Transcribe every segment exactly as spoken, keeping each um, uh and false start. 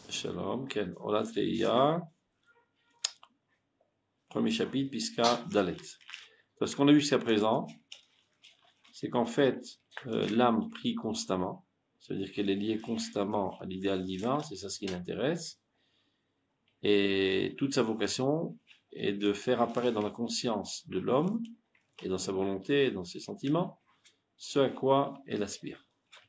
Shalom, Ken. Olat Leia. Premier chapitre, Piska Dalet. Ce qu'on a vu jusqu'à présent, c'est qu'en fait, euh, l'âme prie constamment, c'est-à-dire qu'elle est liée constamment à l'idéal divin, c'est ça ce qui l'intéresse, et toute sa vocation est de faire apparaître dans la conscience de l'homme, et dans sa volonté, et dans ses sentiments, ce à quoi elle aspire.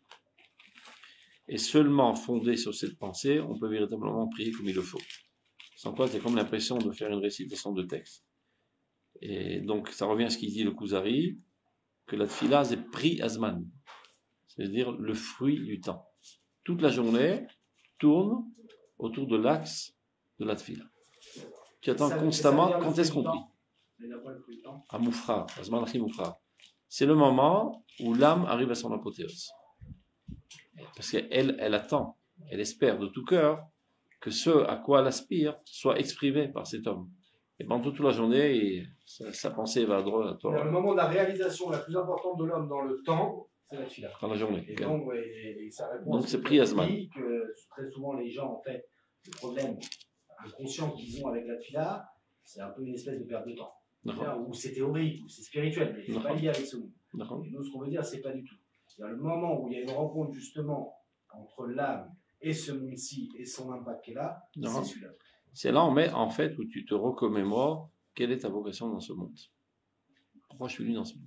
Et seulement fondé sur cette pensée, on peut véritablement prier comme il le faut. Sans quoi, c'est comme l'impression de faire une récitation de texte. Et donc, ça revient à ce qu'il dit le Kuzari, que la tfila, c'est pri azman, c'est-à-dire le fruit du temps. Toute la journée tourne autour de l'axe de la tfila. Tu attends ça, constamment, ça quand est-ce qu'on prie? À Moufra, azman achi Moufra. C'est le moment où l'âme arrive à son apothéose. Parce qu'elle, elle attend, elle espère de tout cœur que ce à quoi elle aspire soit exprimé par cet homme. Et pendant toute la journée, sa, sa pensée va à droite. Le moment de la réalisation la plus importante de l'homme dans le temps, c'est la tfila. Dans la journée. Et donc, et, et ça répond donc c'est pris à Azman. Que très souvent les gens, en fait, le problème, le conscient qu'ils ont avec la tfila, c'est un peu une espèce de perte de temps. Où c'est théorique, où c'est spirituel, mais c'est pas lié avec ce monde. Et nous, ce qu'on veut dire, c'est pas du tout. Il y a le moment où il y a une rencontre justement entre l'âme et ce monde-ci et son impact qui est là, c'est celui-là. C'est là, on met en fait où tu te recommémores quelle est ta vocation dans ce monde. Pourquoi je suis venu dans ce monde?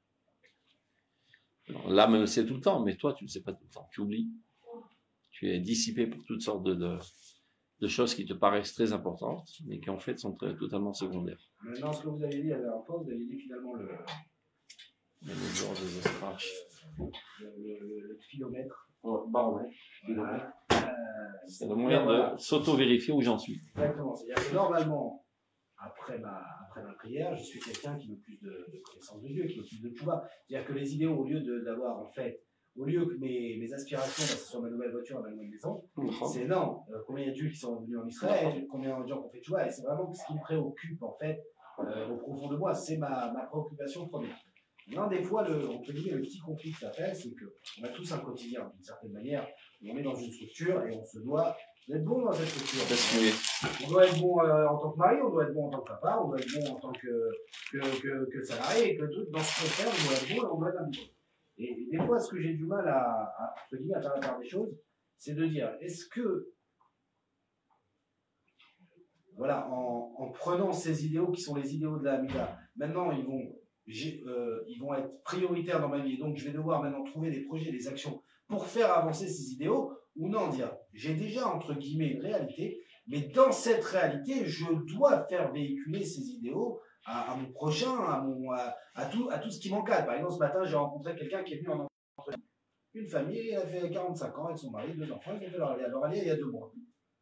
Alors, l'âme le sait tout le temps, mais toi, tu ne le sais pas tout le temps. Tu oublies. Tu es dissipé pour toutes sortes de, de, de choses qui te paraissent très importantes, mais qui en fait sont très, totalement secondaires. Maintenant, ce que vous avez dit à la dernière fois, vous avez dit finalement le. Le jour des astraches. Le, le, le, le kilomètre. Oh, bah ouais. Voilà. Euh, c'est le moyen voilà. de s'auto-vérifier où j'en suis. Exactement. C'est-à-dire que normalement, après ma, après ma prière, je suis quelqu'un qui veut plus de, de connaissance de Dieu, qui veut plus de pouvoir. C'est-à-dire que les idéaux, au lieu d'avoir en fait, au lieu que mes, mes aspirations, bah, ce soit ma nouvelle voiture, ma nouvelle maison, mmh. c'est non. Euh, combien il y a de Dieu qui sont venus en Israël, mmh. combien de gens qui ont fait tu vois, et c'est vraiment ce qui me préoccupe en fait euh, au profond de moi. C'est ma, ma préoccupation première. L'un des fois, le, on peut dire, le petit conflit que ça fait, c'est qu'on a tous un quotidien, d'une certaine manière, où on est dans une structure et on se doit d'être bon dans cette structure. On doit être bon euh, en tant que mari, on doit être bon en tant que papa, on doit être bon en tant que, que, que, que salarié, et que tout, dans ce qu'on fait, on doit être bon et on doit être amoureux. Et, et des fois, ce que j'ai du mal à, à, à faire la part des choses, c'est de dire, est-ce que, voilà, en, en prenant ces idéaux qui sont les idéaux de la Hamida, maintenant ils vont Euh, ils vont être prioritaires dans ma vie, et donc je vais devoir maintenant trouver des projets, des actions pour faire avancer ces idéaux, ou non, dire, j'ai déjà entre guillemets une réalité, mais dans cette réalité, je dois faire véhiculer ces idéaux à, à mon prochain, à, mon, à, à, tout, à tout ce qui m'encadre. Par exemple, ce matin, j'ai rencontré quelqu'un qui est venu en entretien. Une famille, elle a fait quarante-cinq ans avec son mari, deux enfants, ils ont fait leur allié, leur allié il y a deux mois.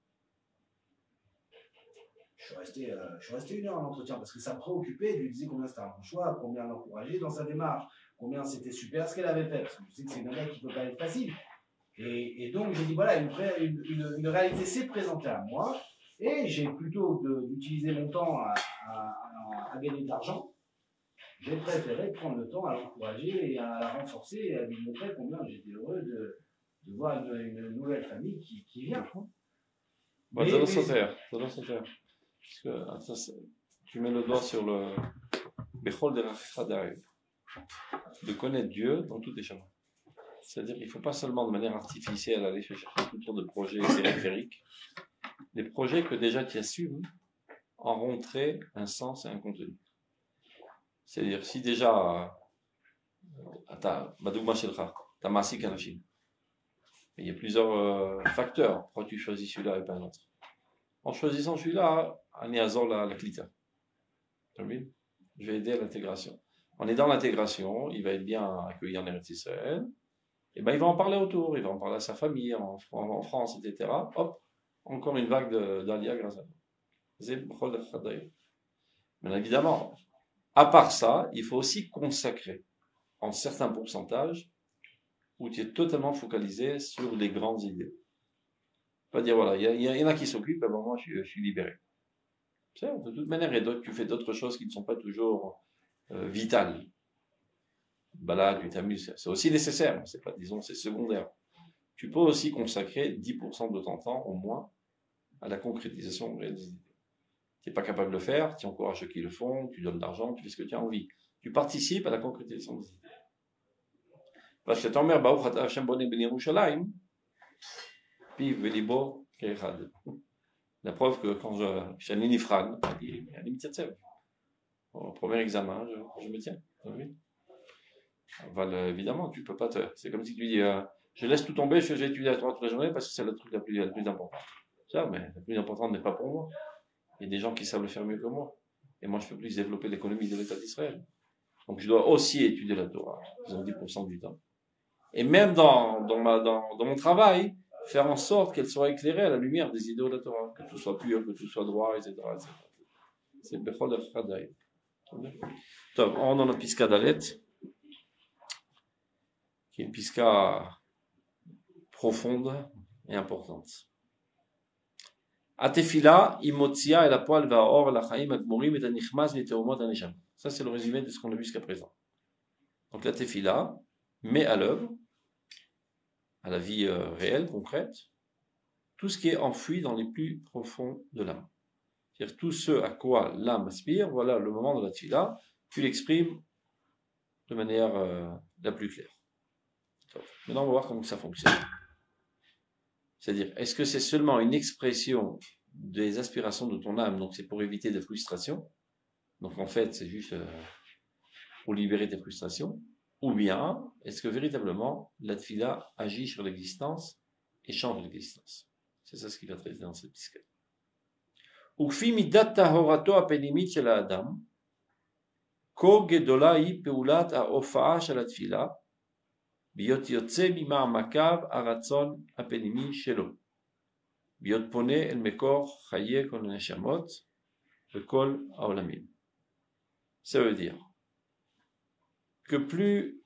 Je suis, resté, euh, je suis resté une heure en entretien parce que ça me préoccupait. Je lui disais combien c'était un bon choix, combien l'encourager dans sa démarche, combien c'était super ce qu'elle avait fait. Parce que je sais que c'est une nana qui ne peut pas être facile. Et, et donc, j'ai dit voilà, une, une, une, une réalité s'est présentée à moi. Et j'ai plutôt d'utiliser mon temps à, à, à, à gagner de l'argent, j'ai préféré prendre le temps à l'encourager et à la renforcer et à lui montrer combien j'étais heureux de, de voir une, une nouvelle famille qui, qui vient. Bah, ça doit se faire, ça doit se faire. Parce que attends, tu mets le doigt sur le Bechol de la de connaître Dieu dans tous les chemins. C'est-à-dire qu'il ne faut pas seulement de manière artificielle aller chercher tout tour de projets périphériques. Les projets que déjà tu assumes en rentré un sens et un contenu. C'est-à-dire si déjà t'as Madouma Shelcha, t'as Masik Anachim. Il y a plusieurs euh, facteurs. Pourquoi tu choisis celui-là et pas un autre? En choisissant celui-là, on est à Zor la, la Klita. Je vais aider à l'intégration. On est dans l'intégration, il va être bien accueilli en Eretz Israël, et ben il va en parler autour, il va en parler à sa famille, en, en, en France, et cetera. Hop, encore une vague d'Alia grâce à nous. Mais évidemment, à part ça, il faut aussi consacrer en certains pourcentages où tu es totalement focalisé sur les grandes idées. Pas dire voilà, il y, y, y en a qui s'occupent, à un moment je, je suis libéré. De toute manière, et tu fais d'autres choses qui ne sont pas toujours euh, vitales. Balade, tu t'amuses, c'est aussi nécessaire, c'est pas, disons, c'est secondaire. tu peux aussi consacrer dix pour cent de ton temps, au moins, à la concrétisation réelle des idées. Tu n'es pas capable de le faire, tu encourages ceux qui le font, tu donnes de l'argent, tu fais ce que tu as envie. Tu participes à la concrétisation des idées. Parce que ton mère, Baruch Ata Hashem Boneh Ben Yerushalayim, puis Velibo Keichad. La preuve que quand je suis un Nifran, il y a l'imitatiev. Au premier examen, je, je me tiens. Oui. Enfin, évidemment, tu peux pas te. C'est comme si tu dis euh, je laisse tout tomber, je vais étudier la Torah toute la journée parce que c'est le truc la plus, la plus important. Ça, mais la plus importante n'est pas pour moi. Il y a des gens qui savent le faire mieux que moi. Et moi, je peux plus développer l'économie de l'État d'Israël. Donc, je dois aussi étudier la Torah, disons dix pour cent du temps. Et même dans, dans, ma, dans, dans mon travail, faire en sorte qu'elle soit éclairée à la lumière des idéaux de la Torah, que tout soit pur, que tout soit droit, et cetera et cetera. C'est Bechol Echad. Donc, on a notre Piska Dalet, qui est une Piska profonde et importante. Atefila, imotzia et la poil va or la chaim admorim et anichmaz les teomot anisham. Ça, c'est le résumé de ce qu'on a vu jusqu'à présent. Donc, la tefila met à l'œuvre, à la vie euh, réelle, concrète, tout ce qui est enfoui dans les plus profonds de l'âme. C'est-à-dire tout ce à quoi l'âme aspire, voilà le moment de la tefila, tu l'exprimes de manière euh, la plus claire. Maintenant, on va voir comment ça fonctionne. C'est-à-dire, est-ce que c'est seulement une expression des aspirations de ton âme, donc c'est pour éviter des frustrations, donc en fait c'est juste euh, pour libérer tes frustrations, ou bien est-ce que véritablement la tefila agit sur l'existence et change l'existence? C'est ça ce qu'il va traiter dans cette piscale. Ukfi midat tahorato apenimit shel haadam, ko gedola hi peulat haofaa shel hatefila, להיות יוצא ממעמקיו הרצון הפנימי שלו, להיות פונה אל מקור חיי כל הנשמות וכל העולמים. Ça veut dire que plus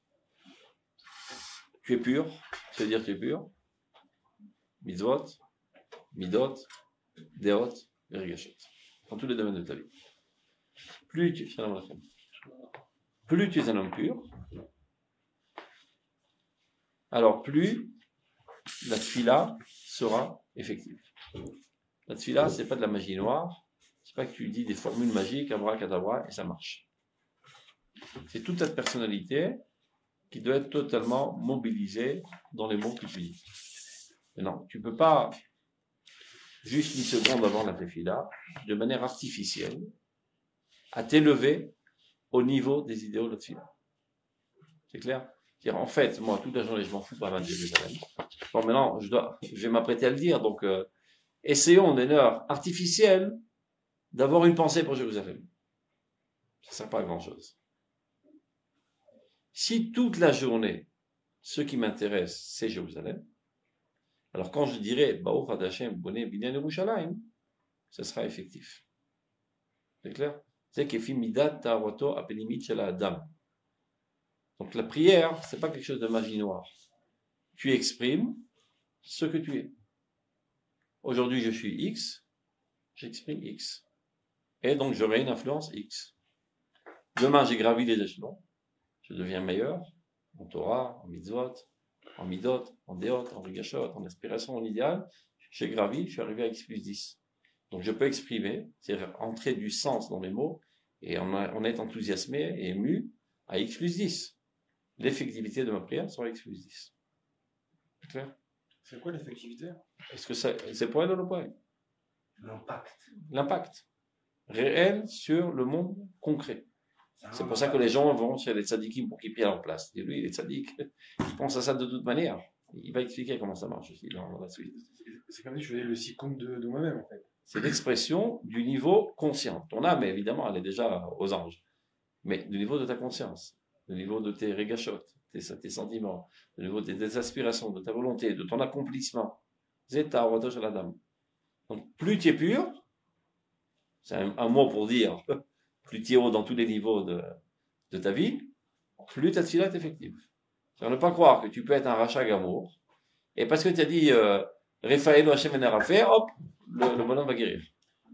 tu es pur, c'est-à-dire tu es pur, mitzvot, midot, deot, et rigashot, dans tous les domaines de ta vie. Plus tu, plus tu es un homme pur, alors plus la tefila sera effective. La tefila, c'est pas de la magie noire, c'est pas que tu dis des formules magiques, abracadabra, et ça marche. C'est toute ta personnalité qui doit être totalement mobilisée dans les mots que tu dis. Mais non, tu peux pas, juste une seconde avant la tefila, de manière artificielle, à t'élever au niveau des idéaux de la tefila. C'est clair? En fait, moi, toute la journée, je m'en fous pas mal de Jérusalem. Bon, maintenant, je dois, je vais m'apprêter à le dire. Donc, euh, essayons d'une heure artificielle d'avoir une pensée pour Jérusalem. Ça ne sert pas à grand chose. Si toute la journée, ce qui m'intéresse, c'est Jérusalem, alors quand je dirais, Baruch Ad Hashem Boneh Binyan Yerushalayim, ce sera effectif. C'est clair? C'est qu'Efi Midat Ta'aroto Apenimit Shel Adam. Donc la prière, c'est pas quelque chose de magie noire. Tu exprimes ce que tu es. Aujourd'hui, je suis X, j'exprime X. Et donc, j'aurai une influence X. Demain, j'ai gravi les échelons. Je deviens meilleur en Torah, en mitzvot, en midot, en deot, en rigashot, en aspiration, en idéal. J'ai gravi, je suis arrivé à X plus dix. Donc, je peux exprimer, c'est-à-dire entrer du sens dans les mots, et on, a, on est enthousiasmé et ému à X plus dix. L'effectivité de ma prière sera X plus dix. C'est clair? C'est quoi l'effectivité? Est-ce que ça, c'est pour elle ou pas? L'impact. L'impact réel sur le monde concret. C'est pour ça que les gens vont chez les tzadikim pour qu'ils prient à leur place. Et lui, il est tzadik, il pense à ça de toute manière. Il va expliquer comment ça marche aussi dans la suite. C'est comme si je faisais le cyclone de, de moi-même, en fait. C'est l'expression du niveau conscient. Ton âme, évidemment, elle est déjà aux anges. Mais du niveau de ta conscience, du niveau de tes régachot, tes, tes sentiments, du niveau de tes aspirations, de ta volonté, de ton accomplissement. C'est ta rotage à la dame. Donc, plus tu es pur, c'est un, un mot pour dire, plus tu es haut dans tous les niveaux de, de ta vie, plus ta tefila est effective. C'est à ne pas croire que tu peux être un rachat gamour, et parce que tu as dit, euh, Refaelu Hashem Enarafé, hop, le, le bonhomme va guérir.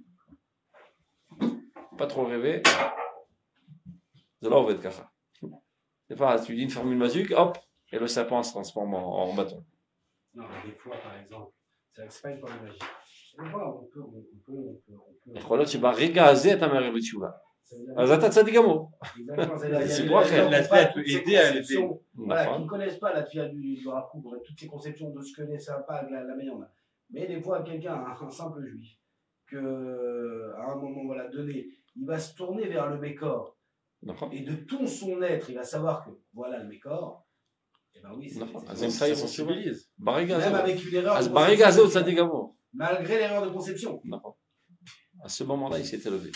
Pas trop rêver. De là, on va être kacha. C'est pas, tu dis une formule magique, hop, et le serpent se transforme en, en bâton. Non, mais des fois, par exemple, c'est c'est pas une problématique. Des fois, on peut, on peut, on peut, on peut. יכול להיות שברגע הזה אתה מערער בתשובה. Ça veut dire- אז אתה צדיק גמור. Exactement, c'est-à-dire, il y a C'est des- toi, des gens qui la n'ont pas fête peut toutes ces aider à l'élever. conceptions, voilà, qui נכון. ne connaissent pas la tfila du, du Rav Kook, toutes ces conceptions de ce que n'est ça pas la, la meilleure. Mais des fois, quelqu'un, un, un simple juif, que à un moment voilà, donné, il va se tourner vers le Mécor, נכון. et de tout son être, il va savoir que voilà le Mécor, et ben oui, c'est נכון. c'est- אז c'est- הם Ça חיים בתשובה. sensibilise. ברגע même הזה. avec une erreur אז de ברגע הזה הוא conception, צדיק גמור. malgré l'erreur de conception. נכון. À ce moment-là, il s'est élevé.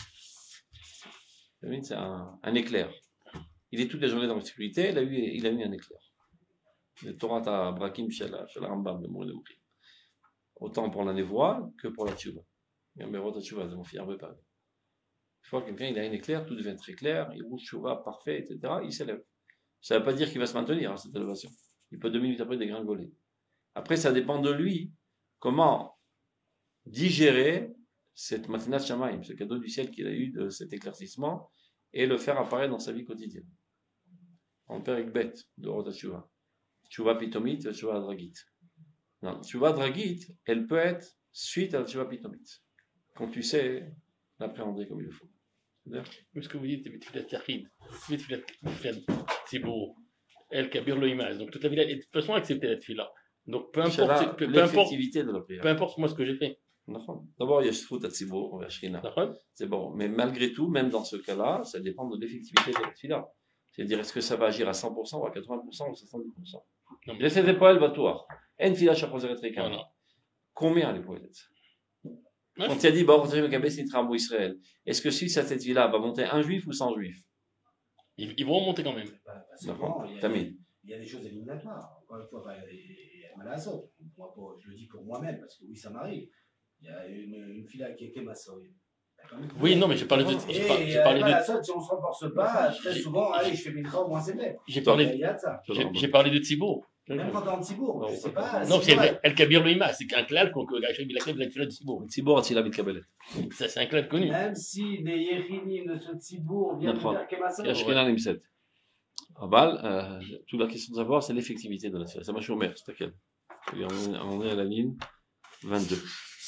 C'est un, un éclair. Il est toute la journée dans l'obscurité, il a eu, il a eu un éclair. Le Torah à Brakim chez la Rambam, le mot de Moukri. Autant pour la névoie que pour la tchouva. Mais la tchouva, mon fils, ne pas. Une fois que quelqu'un il a un éclair, tout devient très clair, il roule tchouva parfait, et cetera, il s'élève. Ça ne veut pas dire qu'il va se maintenir à cette élévation. Il peut deux minutes après dégringoler. Après, ça dépend de lui, comment digérer cette matinat shamaim, ce cadeau du ciel qu'il a eu de cet éclaircissement, et le faire apparaître dans sa vie quotidienne. On perd avec bête de Rota Tshuva. Tshuva pitomit, Tshuva dragit. Non, Tshuva dragit, elle peut être suite à la Tshuva pitomit. Quand tu sais l'appréhender comme il le faut. Ce que vous dites, c'est Tfilat Yachid, Tfilat Tzibour, El Kabir lo Imaz. Donc toute la vie, et de toute façon, accepter la Tfila. Donc peu C'est importe, là peu, peu importe, l'effectivité de la prière. peu importe moi ce que j'ai fait. נכון. D'abord, il y a Shfut Hatzibur, Shechina. D'accord? C'est bon. Mais malgré tout, même dans ce cas-là, ça dépend de l'effectivité de la tefila. C'est-à-dire, est-ce que ça va agir à cent pour cent ou à quatre-vingts pour cent ou à soixante-dix pour cent? Non, mais- Laissez des poils battoirs. En fila chaposeret Non, rekam. non. Combien les poètes? Ouais. Quand il a dit, bah, Israël, est-ce que si cette tefila va monter un juif ou cent juifs? Ils, ils vont remonter quand même. Pas- pas seulement, D'accord. il y a- Tamid. Il y a des choses éliminatoires. Encore une fois, bah, il y a mal à ça. Moi, pour- je le dis pour moi-même, parce que oui, ça m'arrive. Il y a une, une fille qui était ma soeur. Oui, non, mais j'ai parlé de, Et j'ai par- j'ai euh, parlé mal à de, ça, si on ne se renforce pas, très J'ai- souvent, allez, je fais mille fois, au moins c'est fait. j'ai Il parlé, y a de ça. j'ai j'ai parlé de Tzibour. Même quand t'es en Tibourg, je sais pas. Non, c'est c'est vrai. El, El Kabir lo Imaz, c'est un clal qu'on a fait la clé de la Tfilat de Tzibour. Tzibor Atzila Mitkabelet. Ça, c'est un clal connu. Même si des Yérinim de ce Tibourg viennent de נכון. faire Kemassa. יש חינן עם סט. אבל, euh, toute la question de savoir, c'est l'effectivité de la tefila. Ça m'a chômé, c'est laquelle? On est à la ligne vingt-deux.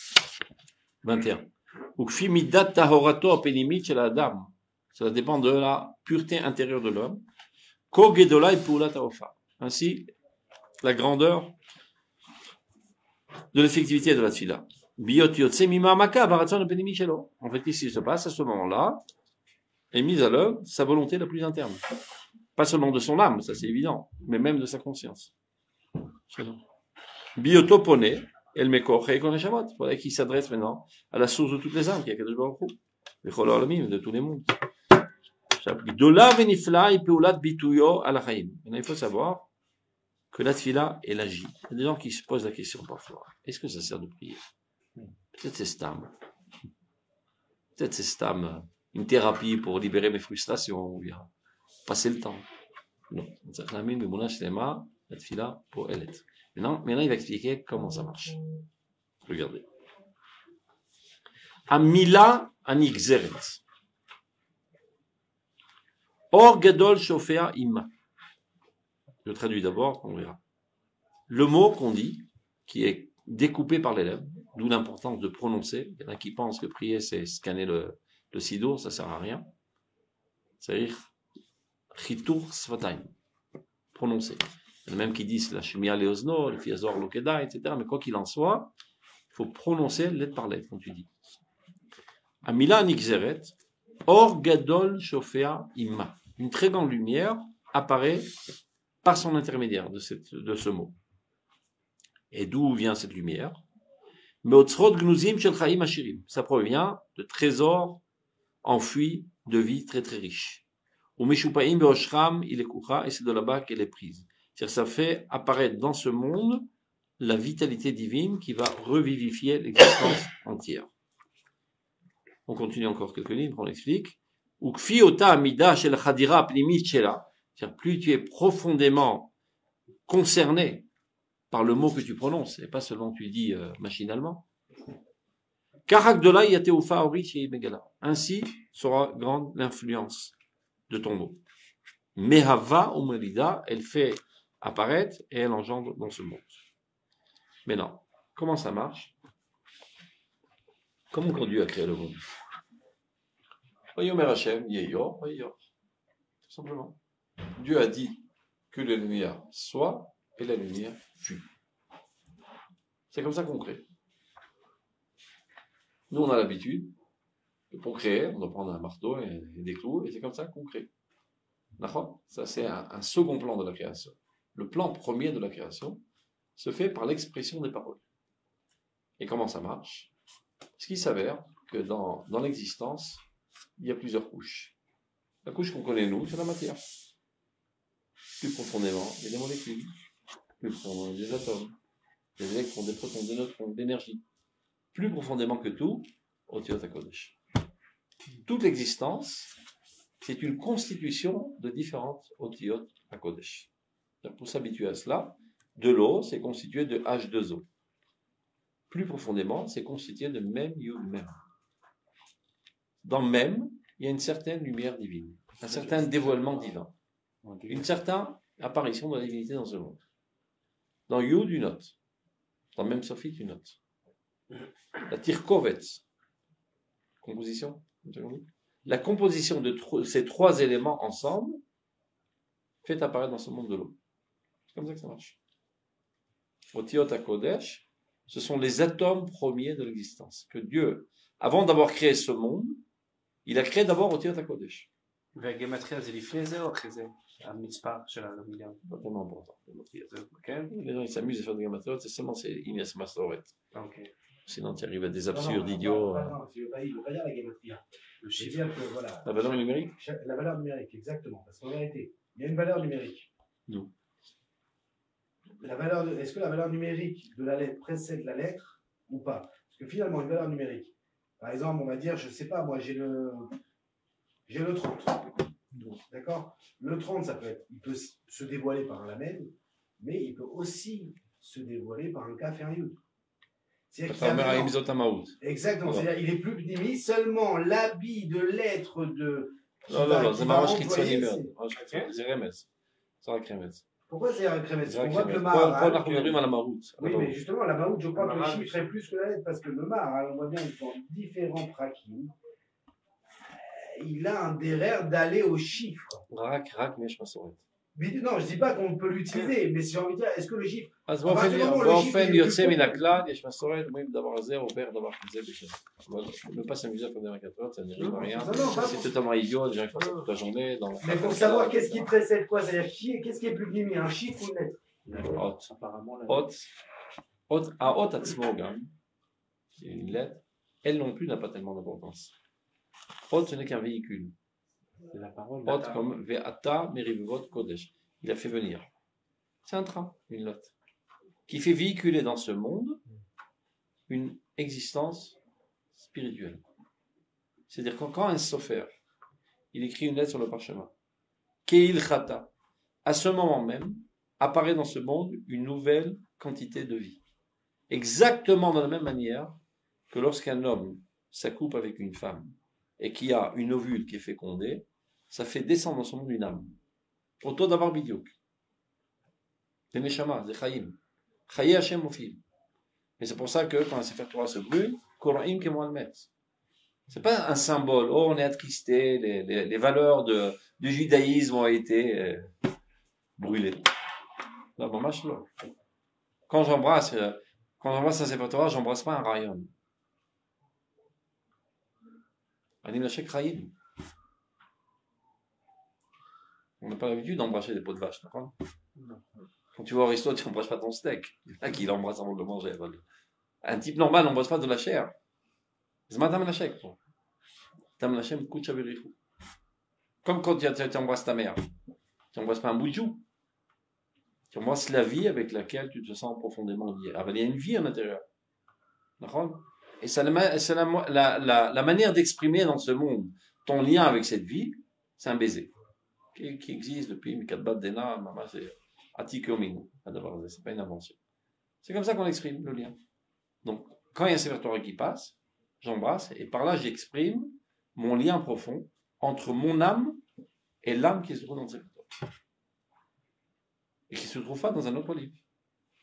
vingt et un. Ukfi midat tahorato apenimit shel adam. Ça dépend de la pureté intérieure de l'homme. Ko gedola et poulat haofa. Ainsi, la grandeur de l'effectivité de la tefila. Biot yotse mima maka baratzon apenimit shelo. En fait, ici, se passe à ce moment-là, est mise à l'œuvre sa volonté la plus interne. Pas seulement de son âme, ça c'est évident, mais même de sa conscience. Biotopone, el mekor et koneshamot. Voilà qui s'adresse maintenant à la source de toutes les âmes, qui est Kadosh Baruch Hu, Bechol Olamim, de tous les mondes. Gdola venifla et peulat bituyo al chaim. Il faut savoir que la tfila est l'agi. Il y a des gens qui se posent la question parfois. Est-ce que ça sert de prier? Peut-être c'est stam. Peut-être c'est stam. Une thérapie pour libérer mes frustrations, ou bien passer le temps. Non. La tefila pour elle être. Maintenant, maintenant, il va expliquer comment ça marche. Regardez. Amila anixeret. Or gadol shofea ima. Je traduis d'abord, on verra. Le mot qu'on dit, qui est découpé par les lèvres, d'où l'importance de prononcer. Il y en a qui pensent que prier, c'est scanner le, le sidour, ça sert à rien. C'est-à-dire, chitur svatayim. Prononcer. Il y en a même qui disent la shemia leozno, le fiazor lokeda, et cetera. Mais quoi qu'il en soit, il faut prononcer lettre par lettre, quand tu dis. Amila nixeret, or gadol shofea imma. Une très grande lumière apparaît par son intermédiaire de, cette, de ce mot. Et d'où vient cette lumière? Ça provient de trésors enfouis de vie très très riches. Et c'est de là-bas qu'elle est prise. C'est-à-dire ça fait apparaître dans ce monde la vitalité divine qui va revivifier l'existence entière. On continue encore quelques lignes, on l'explique. C'est-à-dire plus tu es profondément concerné par le mot que tu prononces, et pas seulement tu dis euh, machinalement. Ainsi sera grande l'influence de ton mot. Mehava ou Melida, elle fait apparaître et elle engendre dans ce monde. Mais non. Comment ça marche? Comment quand Dieu a créé le monde? Vayomer Hashem, Yeyor, Yeyor. Tout simplement. Dieu a dit que la lumière soit et la lumière fut. C'est comme ça qu'on crée. Nous, on a l'habitude que pour créer, on doit prendre un marteau et des clous, et c'est comme ça qu'on crée. D'accord? Ça, c'est un, un second plan de la création. Le plan premier de la création se fait par l'expression des paroles. Et comment ça marche? Ce qui s'avère que dans, dans l'existence, il y a plusieurs couches. La couche qu'on connaît, nous, c'est la matière. Plus profondément, il y a des molécules. Plus profondément, il y a des atomes, des électrons, des protons, des neutrons, d'énergie. Plus profondément que tout, Otiyot HaKodesh. Toute l'existence, c'est une constitution de différentes Otiyot HaKodesh. Pour s'habituer à cela, de l'eau, c'est constitué de H deux O. Plus profondément, c'est constitué de Mem, Yud, Mem. Dans Mem, il y a une certaine lumière divine, un certain dévoilement divin, une certaine apparition de la divinité dans ce monde. Dans Yud, une note. Dans Mem Sofit, une note. La Tirkovet, composition, la composition de tro- ces trois éléments ensemble fait apparaître dans ce monde de l'eau. C'est comme ça que ça marche. Otiyot HaKodesh, ce sont les atomes premiers de l'existence. Que Dieu, avant d'avoir créé ce monde, il a créé d'abord Otiyot HaKodesh. והגימטריה זה לפני זה או אחרי זה? המספר של המיליון. Pas tellement important. Les gens ils s'amusent à faire des gamatériaux, c'est seulement c'est Inès Masoret. Ok. Sinon tu arrives à des Non, non, absurdes non, idiots. non, non, il ne veut pas, il veut pas dire la gématria. Le Je veux chiffre. dire que, voilà, La valeur numérique? chaque- la valeur numérique, exactement. Parce qu'en vérité, il y a une valeur numérique. D'où? La valeur de- est-ce que la valeur numérique de la lettre précède la lettre ou pas? Parce que finalement, une valeur numérique, par exemple, on va dire, je ne sais pas, moi j'ai le, j'ai le trente. D'accord? Le trente, ça peut être, il peut s- se dévoiler par un lamel, mais il peut aussi se dévoiler par un kaf et un yud. C'est-à-dire qu'il y a Tamer vraiment- Haïm Zot Hamaout. Exactement, Voilà. c'est-à-dire il est plus pnimi, seulement l'habit de l'être de. qui Non, va- non, non, qui זה va ממש employer, חיצוני מאוד. c'est- ממש חיצוני. זה רמז. זה רק רמז. Pourquoi c'est un crémet? זה On רק voit que le רמז. פה פה Maharal. אנחנו מדברים על המהות. Oui, mais justement, la Mahout, je crois Le que le Maharal, chiffre est plus que la lettre, parce que le Maharal, on voit bien, ils sont différents prakim. Il a un derrière d'aller au chiffre. רק, רק מי יש מסורת. Mais non, je dis pas qu'on peut l'utiliser, mais j'ai envie de dire, est-ce que le chiffre. אז אבל באופן זה לא מול באופן השיפים, יוצא זה מן פחות. הכלל, יש מסורת, אומרים דבר הזה עובר דבר כזה בשם. אבל ne pas s'amuser à faire des maquettes, ça ne Non, à rien. non, non, pas C'est totalement idiot, les gens ils font ça toute la journée. Dans Mais pour savoir qu'est-ce qui précède quoi, c'est-à-dire qui est- qu'est-ce qui est plus gnimi, un chiffre ou une lettre? Hot. apparemment, la Hot. Hot. À hot עצמו גם, qui est une lettre, elle non plus n'a pas tellement d'importance. Hot, ce n'est qu'un véhicule. c'est la parole. Hot comme Ve'ata Merivot Kodesh. Il a fait venir. C'est un train, une note, qui fait véhiculer dans ce monde une existence spirituelle. C'est-à-dire quand, quand un sofer, il écrit une lettre sur le parchemin, Keil Chata, à ce moment même, apparaît dans ce monde une nouvelle quantité de vie. Exactement de la même manière que lorsqu'un homme s'accouple avec une femme et qu'il y a une ovule qui est fécondée, ça fait descendre dans son monde une âme. Auto d'avoir bidiouk. C'est Neshama, c'est Chaim. Chaye Hashem au fil. Et c'est pour ça que quand un Sefer Torah se brûle, Koraim qui le met. C'est pas un symbole, oh on est attristé, les, les, les valeurs de, du judaïsme ont été euh, brûlées. Non, bon, match là. Quand j'embrasse, euh, quand j'embrasse un Sefer Torah, j'embrasse pas un rayon. Anim Lachek Chaim. On n'a pas l'habitude d'embrasser des pots de vache, d'accord? Quand tu vas au resto, tu n'embrasses pas ton steak. Il y en a qui l'embrasse avant de le manger. Un type normal n'embrasse pas de la chair. C'est madame la chèque. Madame la chèque, couche avec les Comme quand tu, tu, tu embrasses ta mère. Tu n'embrasses pas un bout de joue. Tu embrasses la vie avec laquelle tu te sens profondément lié. Ah, ben, il y a une vie à l'intérieur. D'accord? Et c'est, la, c'est la, la, la, la manière d'exprimer dans ce monde ton lien avec cette vie, c'est un baiser. Qui, qui existe depuis Mikadbat Dena, Mama, c'est Atik Yominu. C'est pas une invention. C'est comme ça qu'on exprime le lien. Donc, quand il y a un Sefer Torah qui passe, j'embrasse, et par là, j'exprime mon lien profond entre mon âme et l'âme qui se trouve dans le Sefer Torah. Et qui ne se trouve pas dans un autre livre.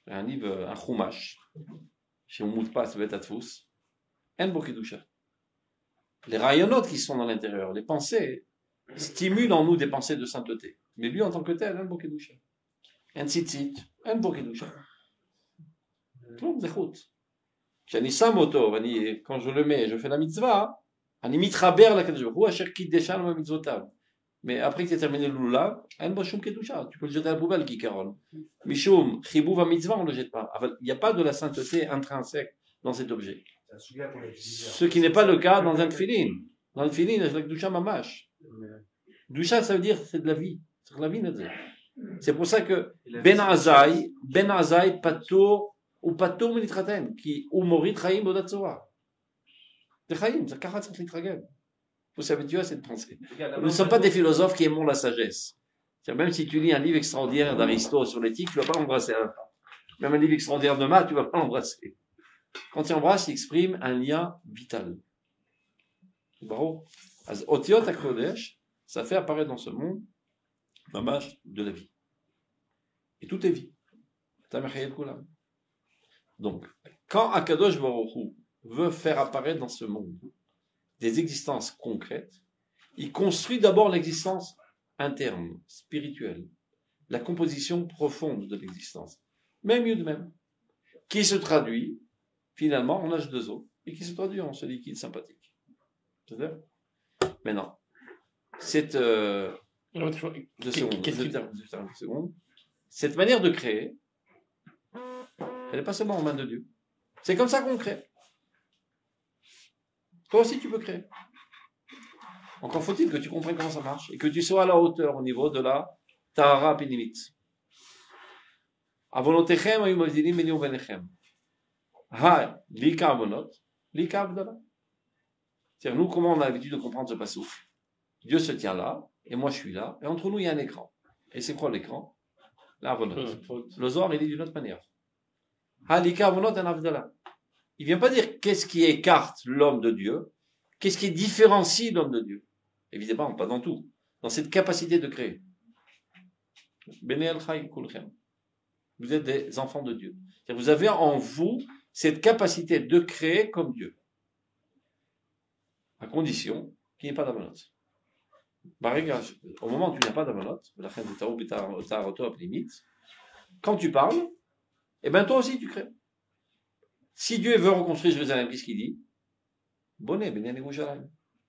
un livre, un chumash, chez Moudpas, Betatfous, en Bokedusha. Les rayonotes qui sont dans l'intérieur, les pensées, stimulent en nous des pensées de sainteté. Mais lui, en tant que tel, en Bokedusha. En tzitzit, en Bokedusha. Klum zechut. כשאני שם אותו, ואני, quand je le mets, je fais la mitzvah, אני מתחבר לקדוש ברוך הוא, אשר קידשנו במצוותיו. Mais après que tu as terminé le lulav, אין בו שום קדושה. Tu peux le jeter à la poubelle, כעיקרון. משום חיבוב המצווה, on ne le jette pas. אבל il n'y a pas de la sainteté intrinsèque dans cet objet. Ce qui n'est pas le cas dans un tefillin. Dans le tefillin, il y a la kedusha mamash. Kedusha, ça veut dire c'est de la vie. C'est de la vie, c'est pour ça que Ben Azai, Ben Azai, Patour, ou Patour Militraten, qui, ou Morit Chaim Odatsoa. De Chaim, c'est quarante litragen. Vous savez, Dieu a cette pensée. Nous ne sommes pas des philosophes qui aimons la sagesse. Même si tu lis un livre extraordinaire d'Aristote sur l'éthique, tu ne vas pas l'embrasser à la fin. Même un livre extraordinaire de maths, tu ne vas pas l'embrasser. Quand il embrasse, il exprime un lien vital. Bravo. Otiot HaKodesh, ça fait apparaître dans ce monde mamash de la vie. Et tout est vie. Donc, quand Akadosh Baruch Hu veut faire apparaître dans ce monde des existences concrètes, il construit d'abord l'existence interne, spirituelle, la composition profonde de l'existence, même mieux de même, qui se traduit finalement en H deux O et qui se traduit en ce liquide sympathique. C'est-à-dire maintenant, cette euh, deux secondes, deux, deux, deux secondes, cette manière de créer, elle n'est pas seulement en main de Dieu. C'est comme ça qu'on crée. Toi aussi, tu peux créer. Encore faut-il que tu comprennes comment ça marche et que tu sois à la hauteur au niveau de la Tahara Pinimit. Avonotechem ayu mavdilim beni ubenechem. Ha, lika avonot, lika avdala. C'est-à-dire, nous, comment on a l'habitude de comprendre ce passage? Dieu se tient là, et moi je suis là, et entre nous il y a un écran. Et c'est quoi l'écran? L'avonot. Le Zohar, il dit d'une autre manière. Ha, lika avonot en avdala. Il ne vient pas dire qu'est-ce qui écarte l'homme de Dieu, qu'est-ce qui différencie l'homme de Dieu. Évidemment, pas dans tout. Dans cette capacité de créer. Bene el Chai kulchem. Vous êtes des enfants de Dieu. C'est-à-dire, vous avez en vous cette capacité de créer comme Dieu. À condition qu'il n'y ait pas d'amanot. Au moment où tu n'as pas d'amanot, quand tu parles, eh bien toi aussi tu crées. Si Dieu veut reconstruire Jérusalem, qu'est-ce qu'il dit? Bonnet, Benyan Yerushalayim.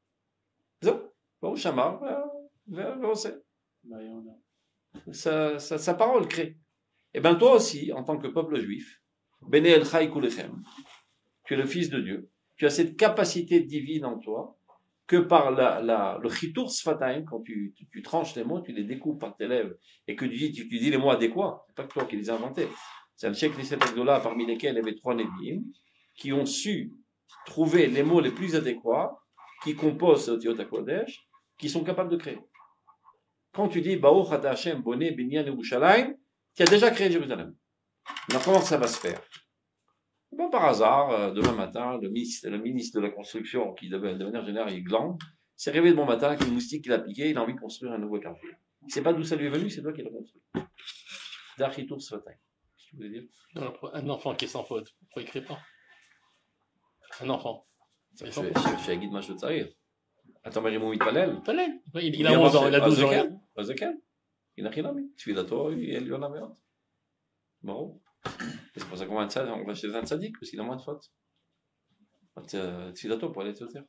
Sa, sa, sa parole crée. Et bien toi aussi, en tant que peuple juif, Bene El Chai Kulechem, tu es le fils de Dieu, tu as cette capacité divine en toi, que par la, la, le chitour sfataim, quand tu, tu, tu tranches les mots, tu les découpes par tes lèvres, et que tu dis, tu, tu dis les mots adéquats, c'est pas que toi qui les as inventés. C'est un Cheikh Lisset Agdola, parmi lesquels il y avait trois Nevi'im, qui ont su trouver les mots les plus adéquats, qui composent le Tiot HaKodesh, qui sont capables de créer. Quand tu dis, Baruch Ata Hashem Boneh Binyan Yerushalayim, tu as déjà créé Jérusalem. Alors comment ça va se faire? Ben, par hasard, demain matin, le ministre, le ministre de la Construction, qui de, de manière générale est gland, s'est réveillé de bon matin avec une moustique qu'il a piqué, il a envie de construire un nouveau quartier. Il ne sait pas d'où ça lui est venu, c'est toi qui l'as construit. D'Architour Sfatay. Qu'est-ce que tu voulais dire? Non, un enfant qui est sans faute, pourquoi il ne crée pas? Un enfant. Je suis à Guide Machot Saïr. Attends, mais Raymond Mitpalel. Il, il a onze ans, il a douze ans. Il n'a rien à mettre. Tu es d'accord, il lui en a merde. Bon. C'est pour ça qu'on va, on va chez un tzaddik, parce qu'il a moins de fautes. Tu es d'accord pour aller te faire.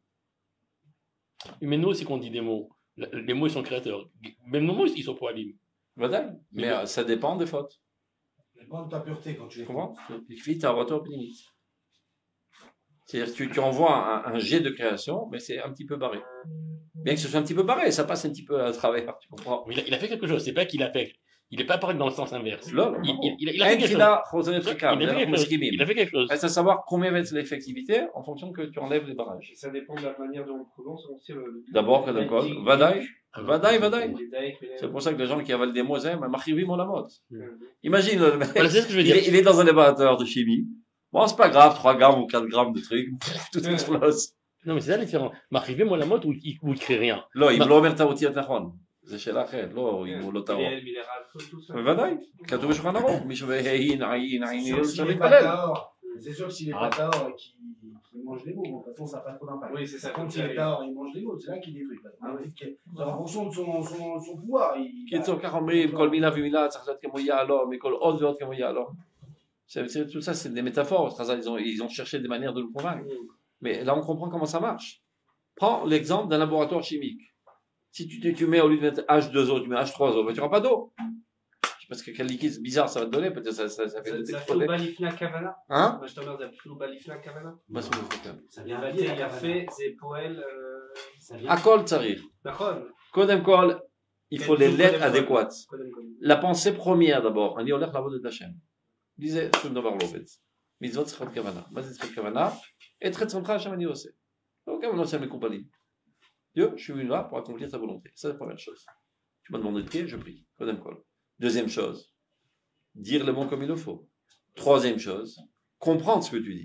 Mais nous aussi, qu'on dit des mots. Les mots, ils sont créateurs. Même nos mots, ils sont poilim. Voilà. Mais, mais ça dépend des fautes. Ça dépend de ta pureté quand tu les comprends. Il suffit de retour limite. C'est-à-dire que tu, tu envoies un, un jet de création, mais c'est un petit peu barré. Bien que ce soit un petit peu barré, ça passe un petit peu à travers, tu comprends? Il a, il a fait quelque chose, c'est pas qu'il a fait. Il n'est pas apparu dans le sens inverse. Là, il, il, il, il a fait quelque chose. Il a fait quelque chose. Il a fait quelque chose. Reste à savoir combien va être l'effectivité en fonction que tu enlèves les barrages. Et ça dépend de la manière dont on prononce aussi le. D'abord, que d'accord. Vadaï. Vadaï, Vadaï. C'est pour ça que les gens qui avalent des mots aiment, m'arrive mon la mode. Imagine, le mec. Voilà, c'est ce que je veux dire. Il, il est dans un laboratoire de chimie. Bon, c'est pas grave, trois grammes ou quatre grammes de trucs. Tout explose. Non, mais c'est ça la différence. M'arriver, moi, la mode, ou il ne crée rien. Là, il me l'emmerde à outil à Tahon. זה שאלה אחרת, לא אם הוא לא טהור. מינרל, tout ça. בוודאי, כתוב בשולחן ערוך, מי שהעין, עין, עין, C'est sûr que צריך s'il est pas להתפלל. tahor, c'est sûr que s'il est pas tahor et qu'il qu'il mange des mots, bon, de toute façon, ça n'a pas trop d'impact. Oui, c'est ça. Quand il est tahor, il mange des mots, c'est là qu'il détruit. Parce que, en fonction de son, son, son pouvoir, il. קיצור, ככה אומרים, כל מילה ומילה צריך להיות כמו יעלו, מכל עוד ועוד כמו יעלו. C'est- c'est- Tout ça, c'est des métaphores. Chazal, Ils ont, ils ont cherché des manières de nous convaincre. Mais là, on comprend comment ça marche. Prends l'exemple d'un laboratoire chimique. Si tu, tu, tu mets au lieu de mettre H deux O, tu mets H trois O, ben, tu n'auras pas d'eau. Parce que quel liquide bizarre ça va te donner, peut-être ça, ça, ça fait de Ça fait t'exploser. balifna kavana. Hein? Je t'emmerde, ça fait balifna kavana. Bah, c'est le truc, hein. Ça vient Il valider y la a cavana. fait, c'est poël. Ça vient. Akol tzarir. D'accord. Kodem kol, il faut les Kodem lettres kol. adéquates. Kodem kol. La pensée première d'abord. On dit, on lève la voix de Tachem. Disait, Shum Davar Lovet. Mitzvot Tzchot Kavana. Mas Tzchot Kavana. Et très central, Hashem Ani Ose. Donc, on a mes compagnies. Dieu, je suis venu là pour accomplir ta volonté. C'est la première chose. Tu m'as demandé de prier, je prie. Kodem kol. Deuxième chose. Dire le mot comme il le faut. Troisième chose. Comprendre ce que tu dis.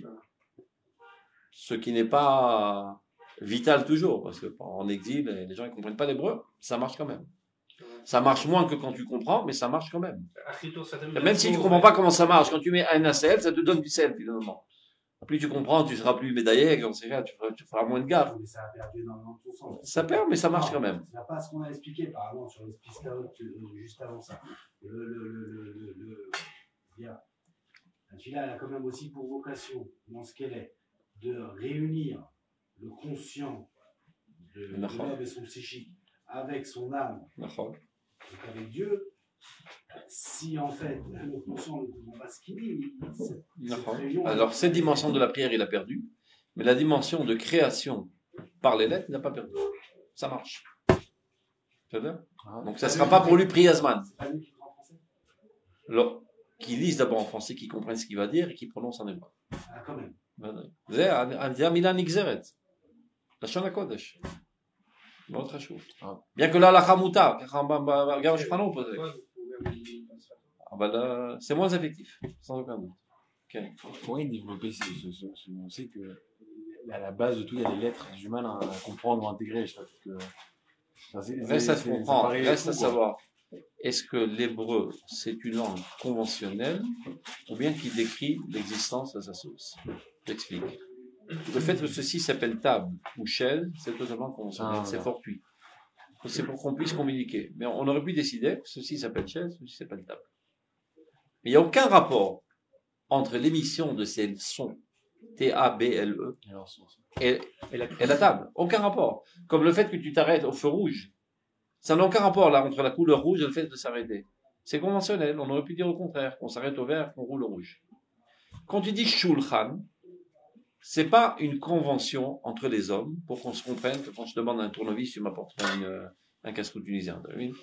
Ce qui n'est pas vital toujours. Parce que en exil, les gens ne comprennent pas l'hébreu. Ça marche quand même. Ça marche moins que quand tu comprends, mais ça marche quand même. Achito, ça donne Même si tu ne comprends pas comment ça marche, quand tu mets un sel, ça te donne du sel finalement. Plus tu comprends, tu seras plus médaillé, j'en sais rien, tu feras, tu feras moins de gaffe. Mais ça a perdu énormément de son sens. Ça perd, mais ça marche Non, quand même. Ça n'a pas ce qu'on a expliqué par avant sur les piscaotes juste avant ça. Le, le, le, le, le, le, bien. La fila, elle a quand même aussi pour vocation, dans ce qu'elle est, de réunir le conscient de, de D'accord. l'homme et son psychique avec son âme, D'accord. donc avec Dieu. Si en fait le conscient ne comprend pas ce qu'il dit, cette- cette D'accord. réunion- Alors, cette dimension de la prière, il a perdu, mais la dimension de création par les lettres, il n'a pas perdu. Ça marche. Tu vois? Donc, ça ne sera pas pour lui priasman. C'est pas lui qui comprend en français. Alors, qu'il lise d'abord en français, qu'il comprenne ce qu'il va dire et qu'il prononce en hébreu. Ah, quand même. זה המילה נגזרת. לשון הקודש. מאוד חשוב. bien que להלכה מותר, ככה גם השולחן ערוך פוסק. אבל euh, c'est moins effectif, sans aucun doute. Okay. Comment il développer ce, ce, ce, ce- on sait que à la base de tout, il y a les lettres, du mal à, à comprendre ou à intégrer. Je sais pas, que, enfin, c'est- Reste c'est- à se c'est- comprendre, ça paraît reste à fou, quoi. savoir, est-ce que l'hébreu, c'est une langue conventionnelle ou bien qu'il décrit l'existence à sa source? J'explique. Le fait que ceci s'appelle table ou chaise, c'est totalement conventionnel, Ah, c'est voilà. fortuit. C'est pour qu'on puisse communiquer. Mais on aurait pu décider que ceci s'appelle chaise, ceci s'appelle table. Mais il n'y a aucun rapport entre l'émission de ces sons, T A B L E, Et alors, c'est- et, Et la et la table. Aucun rapport. Comme le fait que tu t'arrêtes au feu rouge. Ça n'a aucun rapport là entre la couleur rouge et le fait de s'arrêter. C'est conventionnel. On aurait pu dire au contraire, qu'on s'arrête au vert, qu'on roule au rouge. Quand tu dis shulchan, c'est pas une convention entre les hommes pour qu'on se comprenne que quand je demande un tournevis, tu m'apportes pas une, euh, un casse-cou tunisien. T'as vu?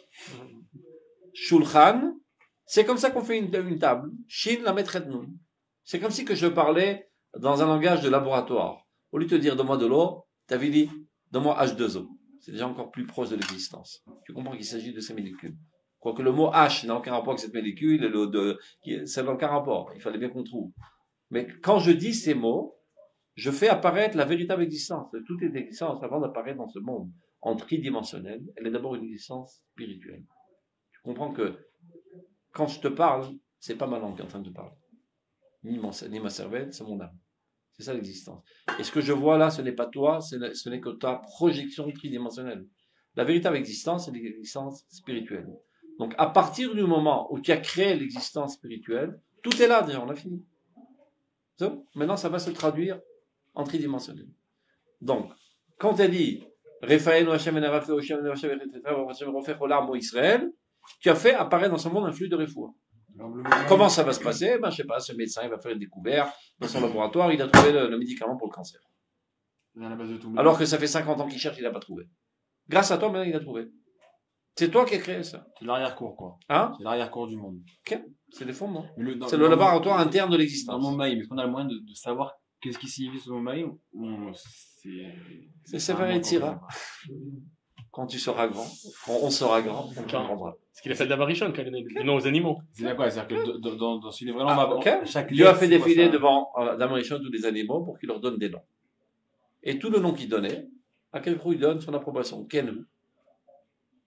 Shulchan, c'est comme ça qu'on fait une, une table. Shin la maîtresse nous. C'est comme si que je parlais dans un langage de laboratoire. Au lieu de te dire donne-moi de l'eau, t'avais dit donne-moi H deux O. C'est déjà encore plus proche de l'existence. Tu comprends qu'il s'agit de ces molécules. Quoique le mot H n'a aucun rapport avec cette molécule, et le de, qui- ça n'a aucun rapport. Il fallait bien qu'on trouve. Mais quand je dis ces mots, je fais apparaître la véritable existence. Toute est existence, avant d'apparaître dans ce monde en tridimensionnel, elle est d'abord une existence spirituelle. Tu comprends que quand je te parle, c'est pas ma langue qui est en train de te parler. Ni, mon, ni ma cervelle, c'est mon âme. C'est ça l'existence. Et ce que je vois là, ce n'est pas toi, c'est- ce n'est que ta projection tridimensionnelle. La véritable existence, c'est l'existence spirituelle. Donc, à partir du moment où tu as créé l'existence spirituelle, tout est là déjà, on a fini. So, maintenant, ça va se traduire en tridimensionnel. Donc, quand elle dit Rephaenu Hashem en Arafé, Hashem en Arafé, Hashem en Arafé, Olam ou Israël, tu as fait apparaître dans ce monde un flux de refoua. Comment ça va se passer? Ben, je sais pas, ce médecin, il va faire une découverte dans son laboratoire, il a trouvé le, le médicament pour le cancer. C'est à la base de tout. Alors que ça fait cinquante ans qu'il cherche, il n'a pas trouvé. Grâce à toi, maintenant, il a trouvé. C'est toi qui as créé ça. C'est l'arrière-cour, quoi. Hein? C'est l'arrière-cour du monde. C'est des fondements. Mais le- dans- C'est le dans- laboratoire interne de Dans l'existence. mon mail, est-ce qu'on a le moyen de, de savoir qu'est-ce qui signifie ce mot mail ou c'est. C'est Sefer Yetzira. Quand tu seras grand, quand on sera grand, on Quand- comprendra. Ce qu'il a fait d'Avarishon, quand il a donné des noms aux animaux. C'est quoi? C'est-à-dire que dans, dans, dans ce livre-là, on Ah, va ok. chaque Dieu a lettre, fait c'est quoi défiler ça? devant euh, Adam Rishon tous les animaux pour qu'il leur donne des noms. Et tout le nom qu'il donnait, à quel coup il donne son approbation. Kenu.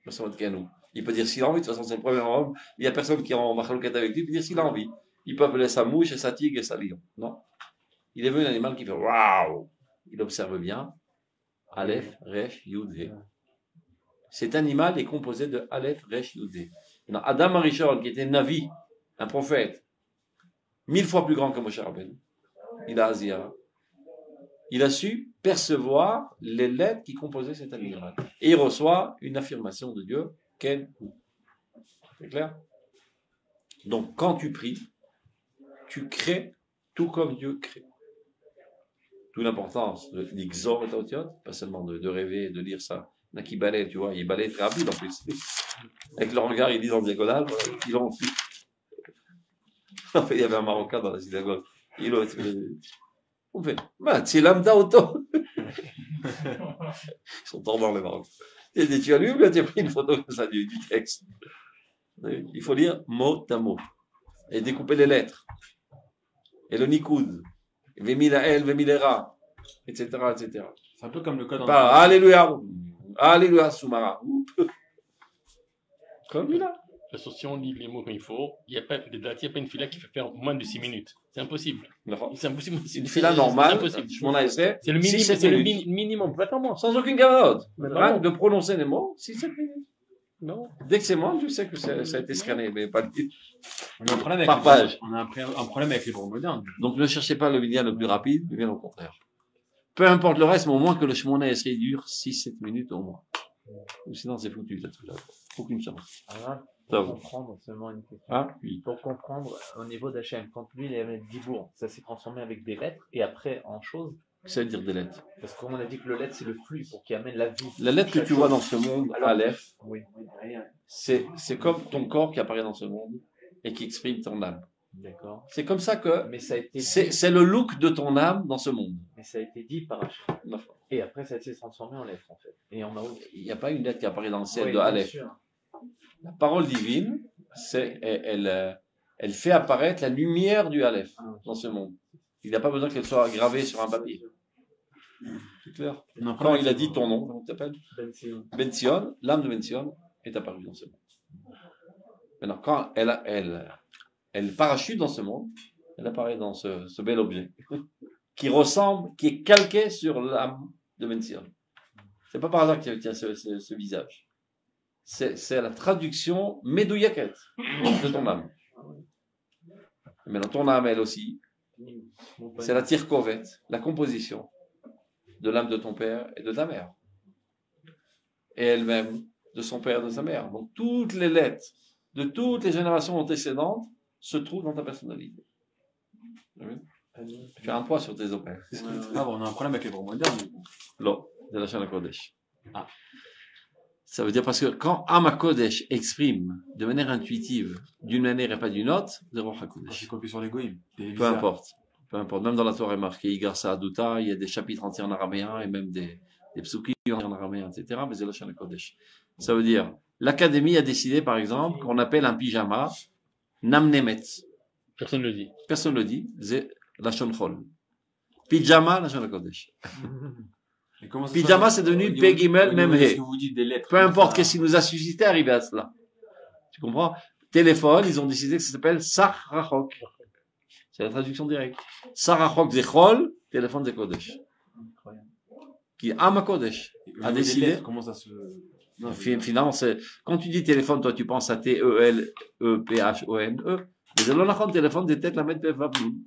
Il peut dire s'il a envie, de toute façon, c'est le premier homme. Il n'y a personne qui est en machloquette avec lui, il peut dire s'il a envie. Il peut appeler sa mouche et sa tigre et sa lion. Non. Il est vu un animal qui fait waouh. Il observe bien. Aleph, Resh, Yud, He. Cet animal est composé de Aleph, Resh, Yud, He. Adam Arishon, qui était Navi, un prophète, mille fois plus grand que Moshe Rabbeinu, il a Azia. Il a su percevoir les lettres qui composaient cet animal. Et il reçoit une affirmation de Dieu, Ken Hu. C'est clair? Donc, quand tu pries, tu crées tout comme Dieu crée. D'où l'importance de l'Ixor et Taotiot, pas seulement de, de rêver, de lire ça. Il y en a qui balaient, tu vois, ils balaient très rapide en plus. Avec leur regard, ils lisent en diagonale, ils l'ont aussi. En fait, il y avait un Marocain dans la synagogue. Il a on fait, bah, c'est lambda auto. Ils sont tordants, les Marocains. Et tu as lu ou bien tu as pris une photo comme ça du, du texte? Il faut lire mot à mot. Et découper les lettres. Et le nikoud. Vemilael, Vemilera. Etc. etc. C'est un peu comme le code en Pas Alléluia. Alléluia, Soumara. Comme lui là. De toute façon, si on lit les mots comme il faut, il n'y a pas il y a pas une fila qui fait faire moins de six minutes. C'est impossible. C'est impossible. C'est une fila normale. C'est Mon A S R. C'est le minimum. C'est le mi- minimum. Pas tant moins. Sans aucune cavalote. Mais Rien non. que de prononcer les mots, six sept minutes. Non. Dès que c'est moi, tu sais que ça, ça a été scanné, mais pas le On a un problème avec, par les, page. on a un, pré- un problème avec les bons modernes. Donc ne cherchez pas le minyan le plus rapide, mais bien au contraire. Peu importe le reste, mais au moins que le Shemona Esrei dure six sept minutes au moins. Ou sinon c'est foutu, là, tout là. Aucune chance. Alors, Ça pour va. comprendre seulement une question. Ah, oui. Pour comprendre, au niveau d'Hachem, quand lui il avait Dibour, ça s'est transformé avec des lettres, et après en choses, Ça veut dire des lettres. parce qu'on a dit que le lettre c'est le flux pour qui amène la vie. La lettre que tu vois dans ce monde, Alors- Aleph, Oui, rien. c'est, c'est comme ton corps qui apparaît dans ce monde et qui exprime ton âme. D'accord. C'est comme ça que Mais ça a été c'est, dit, c'est le look de ton âme dans ce monde. mais ça a été dit par Hachem. Et après ça s'est transformé en lettres en fait. Et en haut. Il n'y a pas une lettre qui apparaît dans le ciel Oui, de bien Aleph. sûr. La parole divine, c'est, elle, elle, euh, elle fait apparaître la lumière du Aleph dans ce monde. Il n'a pas besoin qu'elle soit gravée sur un papier. C'est clair. On a un Quand problème il a avec dit les- ton nom, comment tu t'appelles? Ben Sion. Ben Sion, l'âme de Ben Sion est apparue dans ce monde. Maintenant, quand elle, a- elle, elle parachute dans ce monde, elle apparaît dans ce, ce bel objet qui ressemble, qui est calqué sur l'âme de Ben Sion. C'est pas par hasard qu'il tient ce, ce, ce visage. C'est, c'est la traduction médouillaquette de ton âme. Mais dans ton âme, elle aussi, c'est la tirkovette, la composition de l'âme de ton père et de ta mère. Et elle-même de son père et de sa mère. Donc toutes les lettres de toutes les générations antécédentes se trouvent dans ta personnalité. Tu as vu? Tu as un poids sur tes opères. Ah, bon, on a un problème avec les bons modernes. du coup. Non, de la chaîne à Kodesh. Ah. Ça veut dire parce que quand Ama Kodesh exprime de manière intuitive, d'une manière et pas d'une autre, c'est Roch Quand HaKodesh. j'ai copié sur les goïms. Peu importe. Peu importe. Même dans la Torah est marqué Igarsa Aduta, il y a des chapitres entiers en araméen et même des, des psukim en araméen, et cetera. Mais c'est la chaîne à Kodesh. Ça veut dire, l'académie a décidé, par exemple, qu'on appelle un pyjama Namnemetz. Personne ne le dit. Personne ne le dit. C'est la Chol. Pyjama, la chaîne à Kodesh. Et comment ça Pyjama, se c'est passe devenu au niveau- Pegimel au niveau de Memhe. ce que vous dites des lettres. Peu importe ça- qu'est-ce qui nous a suscité à arriver à cela. Tu comprends? Téléphone, ils ont décidé que ça s'appelle Sarachok. C'est la traduction directe. Sarachok Zechol, téléphone de Kodesh. Incroyable. Qui Ama Kodesh au niveau a des décidé. lettres, Comment ça se. Non, Fi- Finalement, c'est, quand tu dis téléphone, toi, tu penses à T E L E P H O N E. Mais c'est l'onachon téléphone des têtes la mettre P F A Blum.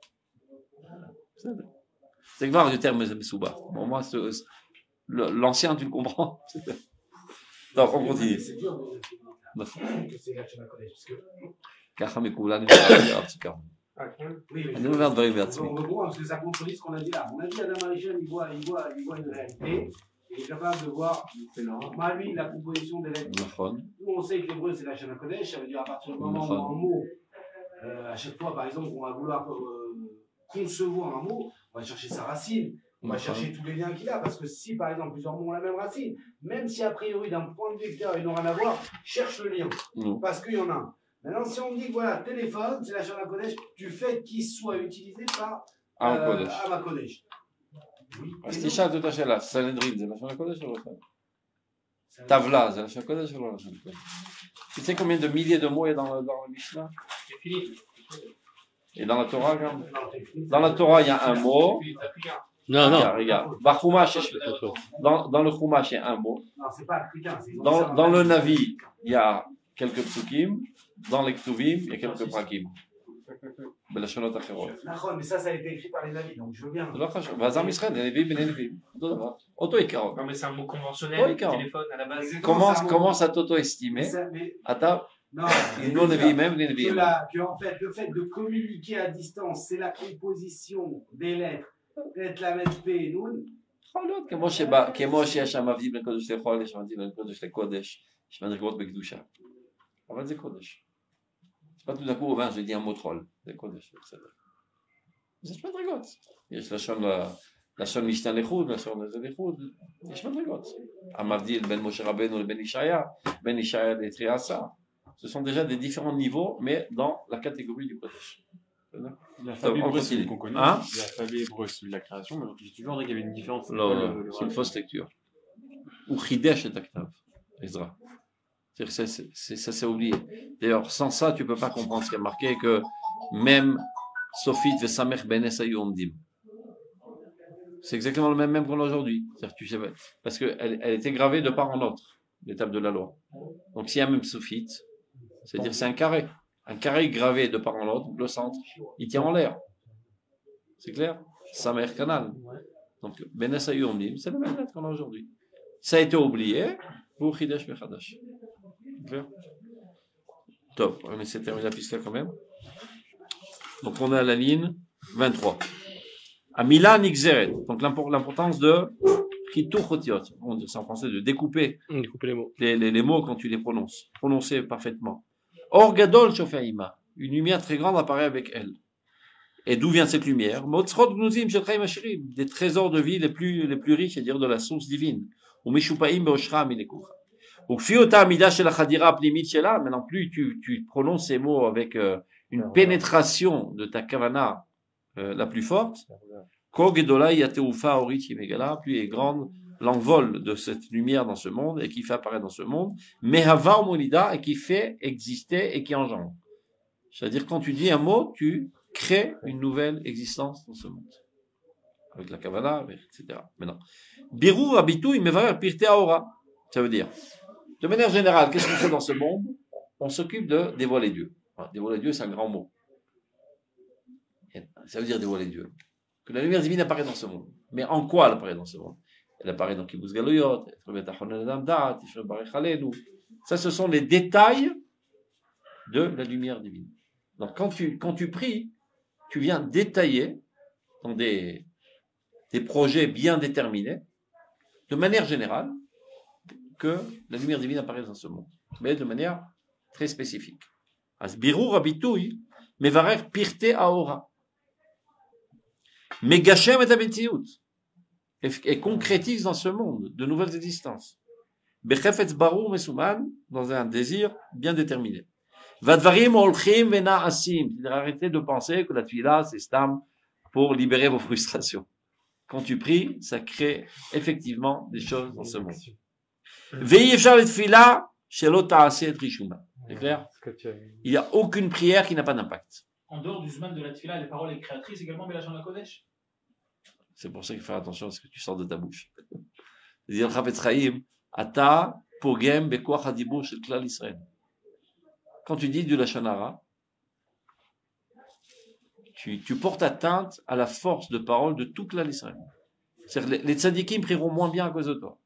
C'est voir du terme Mesouba. Bon, moi, ce- ce- le- l'ancien, tu le comprends. Donc, on continue. C'est dur de dire que c'est la Shema Kodesh. Parce que, ככה מכולנו נראה הפסקה. oui, mais אני אומר דברים on בעצמי. reprend parce que ça contredit ce qu'on a dit là. On a dit Adam Arishon, il voit, il voit, il voit une réalité. Et il est capable de voir, mal lui, la composition des lettres. נכון. Nous, on sait que l'hébreu, c'est la Shema Kodesh. Ça veut dire à partir du moment où un mot, euh, à chaque fois, par exemple, on va vouloir euh, concevoir un mot, on va chercher sa racine. On va chercher tous les liens qu'il a, parce que si par exemple plusieurs mots ont la même racine, même si a priori d'un point de vue extérieur ils n'ont rien à voir, cherche le lien, Non. parce qu'il y en a un. Maintenant, si on dit que voilà, téléphone, c'est la Shema Kodesh, du fait qu'il soit utilisé par עם euh, קודש. Ama Kodesh. Oui. אז Et donc, תשאל את אותה שאלה, סנהדרין זה לשון הקודש או לא? Tavla, c'est la Lachon Kodesh ou la Lachon Kodesh? Tu sais combien de milliers de mots il y a dans, le- dans le Mishnah? C'est fini. Et dans la Torah, regarde. Dans la Torah, il y a un mot. T'as plus rien. Non, non. Regarde, regarde. Bah, Chumash, dans, dans le Chumash, il y a un mot. Non, c'est pas africain. c'est- Dans, dans le Navi, il y a quelques psukim. Dans les Ktuvim, il y a quelques prakim. בלשונות אחרות. נכון, mais ça, ça a été écrit par les navis, donc je veux bien. זה לא חשוב. ואז עם ישראל, נביאים בני נביאים. אותו דבר. אותו עיקרון. Non, mais c'est un mot Oh, conventionnel, il carre. téléphone à la base. Commence, ça, commence à Mais t'auto-estimer. ça- mais- אתה, Non, אם לא נביאים הם, בני que, נביאים. la- que en fait, le fait de communiquer à distance, c'est la composition des lettres. Peut-être la mettre P, Noun. יכול להיות, כמו שבא- כמו שיש שם מבדיל בין קודש לחול, יש מבדיל בין קודש לקודש, יש מדרגות בקדושה. אבל זה קודש. זה pas tout d'un coup, au vin, je dis un mot troll. זה קודש, זה בסדר. יש מדרגות. יש לשון, לשון משנה לחוד, לשון לזה לחוד, יש מדרגות. המבדיל בין משה רבנו לבין ישעיה, בין ישעיה לתריעשה. Ce sont déjà des différents niveaux, mais dans la catégorie du Kodesh. L'alphabet on hébreu, continue. c'est qu'on connaît. Hein L'alphabet hébreu, c'est de la création, mais j'ai toujours dit qu'il y avait une différence. Non, Le- non, le- c'est une fausse lecture. Ou Chidesh et Aktav, Ezra. C'est-à-dire que c'est- c'est- ça s'est oublié. D'ailleurs, sans ça, tu ne peux pas comprendre ce qui est marqué que même Sophie ve Samech ben Esayu Omdim. C'est exactement le même même qu'on a aujourd'hui. C'est-à-dire, tu sais, parce qu'elle elle était gravée de part en autre, l'étape de la loi. Donc, s'il y a même Sophie, c'est-à-dire c'est un carré. Un carré gravé de part en autre, le centre, il tient en l'air. C'est clair? Samech Canal. Donc, ben Esayu Omdim, c'est la même lettre qu'on a aujourd'hui. Ça a été oublié pour Chidesh Mechadash. Clair? Top. On essaie de terminer la piste là quand même. Donc, on est à la ligne vingt-trois. À Milan Nixeret. Donc, l'impor- l'importance de Chitur Chotiot. On dit ça en français, de découper Découper les mots. les, les, les mots quand tu les prononces. Prononcer parfaitement. Or Gadol Shofeima. Une lumière très grande apparaît avec elle. Et d'où vient cette lumière? Motzrot Gnuzim Shel Chaim Ashirim. Des trésors de vie les plus, les plus riches, c'est-à-dire de la source divine. Ou Mishupaim Beoshra Milekucha. Ou Fiota Amida Shel Chadira Plimit Shela. Maintenant, plus tu, tu prononces ces mots avec euh, une pénétration de ta kavana euh, la plus forte, Ko Gedola Yateufa Orit Yimegala, plus est grande l'envol de cette lumière dans ce monde et qui fait apparaître dans ce monde, Mehava Molida, et qui fait exister et qui engendre. C'est-à-dire, quand tu dis un mot, tu crées une nouvelle existence dans ce monde. Avec la kavana, avec, et cetera. Maintenant, Birou Abitou Imevar Pirte Aora. Ça veut dire, de manière générale, qu'est-ce qu'on fait dans ce monde? On s'occupe de dévoiler Dieu. Enfin, dévoiler Dieu, c'est un grand mot. Ça veut dire dévoiler Dieu. Que la lumière divine apparaît dans ce monde. Mais en quoi elle apparaît dans ce monde? Elle apparaît dans Kibbutz Galuyot, ça, ce sont les détails de la lumière divine. Donc, quand tu, quand tu pries, tu viens détailler dans des, des projets bien déterminés, de manière générale, que la lumière divine apparaît dans ce monde. Mais de manière très spécifique. Asbiru Rabitouy, Mevarer Pirte Aora. Megashem et Abetiout. Et concrétise dans ce monde de nouvelles existences. Bechefetz Barou Mesouman, dans un désir bien déterminé. Vadvarim Olchim Vena Asim. Arrêtez de penser que la tefila, c'est stam pour libérer vos frustrations. Quand tu pries, ça crée effectivement des choses dans ce monde. Ve'yefshar et tefila, shelo ta'aseh et rishuma. C'est clair? Il n'y a aucune prière qui n'a pas d'impact. En dehors du Zman de la Tfila, les paroles créatrices également, mais la Shana Kodesh. C'est pour ça qu'il faut faire attention à ce que tu sors de ta bouche. C'est-à-dire, Chafetz Chaim, Ata pogem bekoach hadibur shel klal Israël. Quand tu dis du Lashon Hara, tu, tu portes atteinte à la force de parole de tout klal Israël. C'est-à-dire, les, les tzadikim prieront moins bien à cause de toi.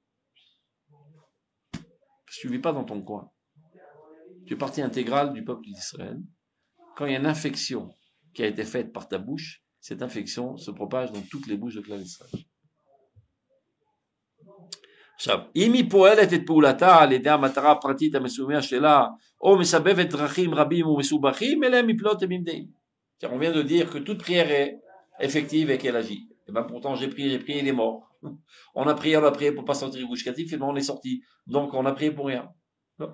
Parce que tu ne vis pas dans ton coin. Tu es partie intégrale du peuple d'Israël. Quand il y a une infection qui a été faite par ta bouche, cette infection se propage dans toutes les bouches de Klal Israël. עכשיו, אם היא פועלת את פעולתה על ידי המטרה הפרטית המסומיה שלה, או מסבבת דרכים רבים ומסובכים, אלה הם מפלות וממדעים. On vient de dire que toute prière est effective et qu'elle agit. Et ben pourtant, j'ai prié, j'ai prié, il est mort. On a prié, on a prié pour pas sortir du bouche catif, finalement on est sorti. Donc on a prié pour rien. Non.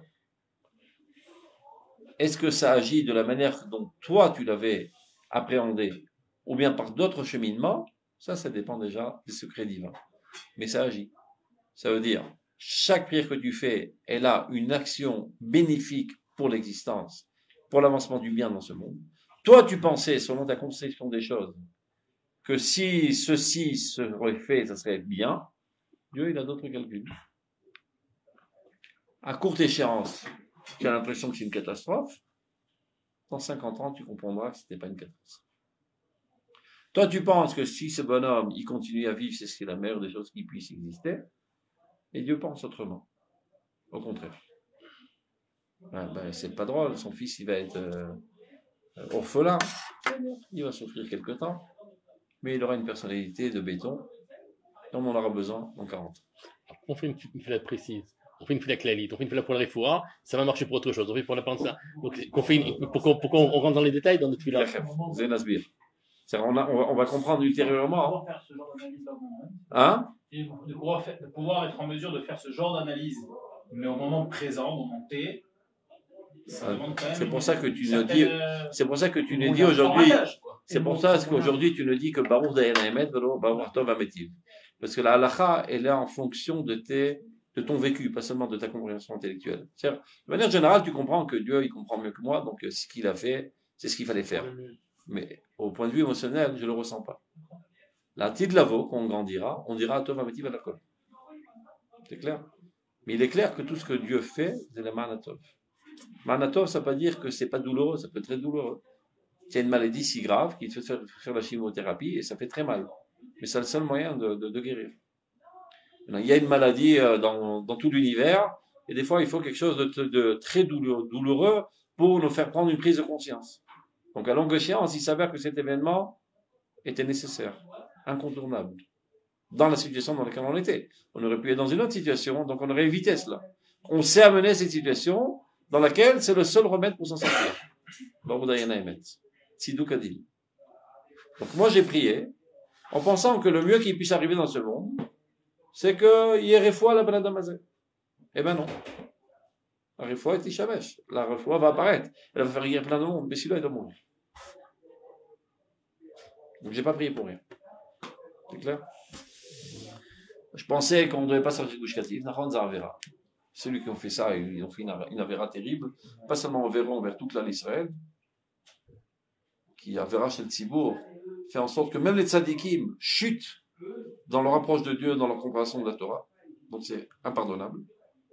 Est-ce que ça agit de la manière dont toi tu l'avais appréhendé, ou bien par d'autres cheminements? Ça, ça dépend déjà des secrets divins. Mais ça agit. Ça veut dire, chaque prière que tu fais, elle a une action bénéfique pour l'existence, pour l'avancement du bien dans ce monde. Toi, tu pensais, selon ta conception des choses, que si ceci serait fait, ça serait bien. Dieu, il a d'autres calculs. À courte échéance, tu as l'impression que c'est une catastrophe. Dans cinquante ans, tu comprendras que ce n'était pas une catastrophe. Toi, tu penses que si ce bonhomme, il continue à vivre, c'est ce qui est la meilleure des choses qui puisse exister. Et Dieu pense autrement. Au contraire. Ben, ben, c'est pas drôle, son fils, il va être euh, orphelin. Il va souffrir quelque temps. Mais il aura une personnalité de béton. Et on en aura besoin dans quarante ans. On fait une, une fila précise. On fait une fila clalite, on fait une fila pour le refoua, ça va marcher pour autre chose. On fait pour la pansa. Donc, qu'on fait une, pourquoi, pourquoi on rentre dans les détails dans notre fila? C'est Nasbir. On, a, on, va, on va comprendre ultérieurement. Faire ce genre d'analyse là, Hein? Et de pouvoir, faire, de pouvoir être en mesure de faire ce genre d'analyse, mais au moment présent, au moment T, ça demande quand même. C'est pour ça que tu ne certaine, dis, euh, c'est pour ça que tu ne bon, dis aujourd'hui, formatage, quoi. c'est pour ça qu'aujourd'hui tu ne dis que Baruch Dayan Haemet, Baruch Tov Hametiv. Parce que la halakha, elle est en fonction de tes, de ton vécu, pas seulement de ta compréhension intellectuelle. C'est-à-dire, de manière générale, tu comprends que Dieu, il comprend mieux que moi, donc ce qu'il a fait, c'est ce qu'il fallait faire. Mais au point de vue émotionnel, je ne le ressens pas. La petite lavo, quand on grandira, on dira Tov Hametiv Alakol. C'est clair? Mais il est clair que tout ce que Dieu fait, c'est la Manatov. Manatov, ça ne veut pas dire que c'est pas douloureux, ça peut être très douloureux. Il y a une maladie si grave qu'il te fait faire, faire la chimiothérapie et ça fait très mal. Mais c'est le seul moyen de, de, de guérir. Il y a une maladie dans, dans tout l'univers et des fois il faut quelque chose de, de très douloureux, douloureux pour nous faire prendre une prise de conscience. Donc à longue échéance, il s'avère que cet événement était nécessaire, incontournable, dans la situation dans laquelle on était. On aurait pu être dans une autre situation, donc on aurait évité cela. On s'est amené à cette situation dans laquelle c'est le seul remède pour s'en sortir. Donc moi j'ai prié en pensant que le mieux qui puisse arriver dans ce monde, c'est qu'il y ait refoua la balade d'Amazé. Eh ben non. La refoua est Tishabesh. La refoua va apparaître. Elle va faire rire plein de monde, mais celui-là il doit mourir. Donc j'ai pas prié pour rien. C'est clair? Je pensais qu'on ne devait pas sortir de Gush Katif. Nachon Zarvera. Celui qui ont fait ça, ils ont fait une, une avéra terrible. Pas seulement envers envers toute l'Israël, qui avéra chez le Tzibour, fait en sorte que même les tzadikim chutent dans leur approche de Dieu, dans leur compréhension de la Torah. Donc c'est impardonnable.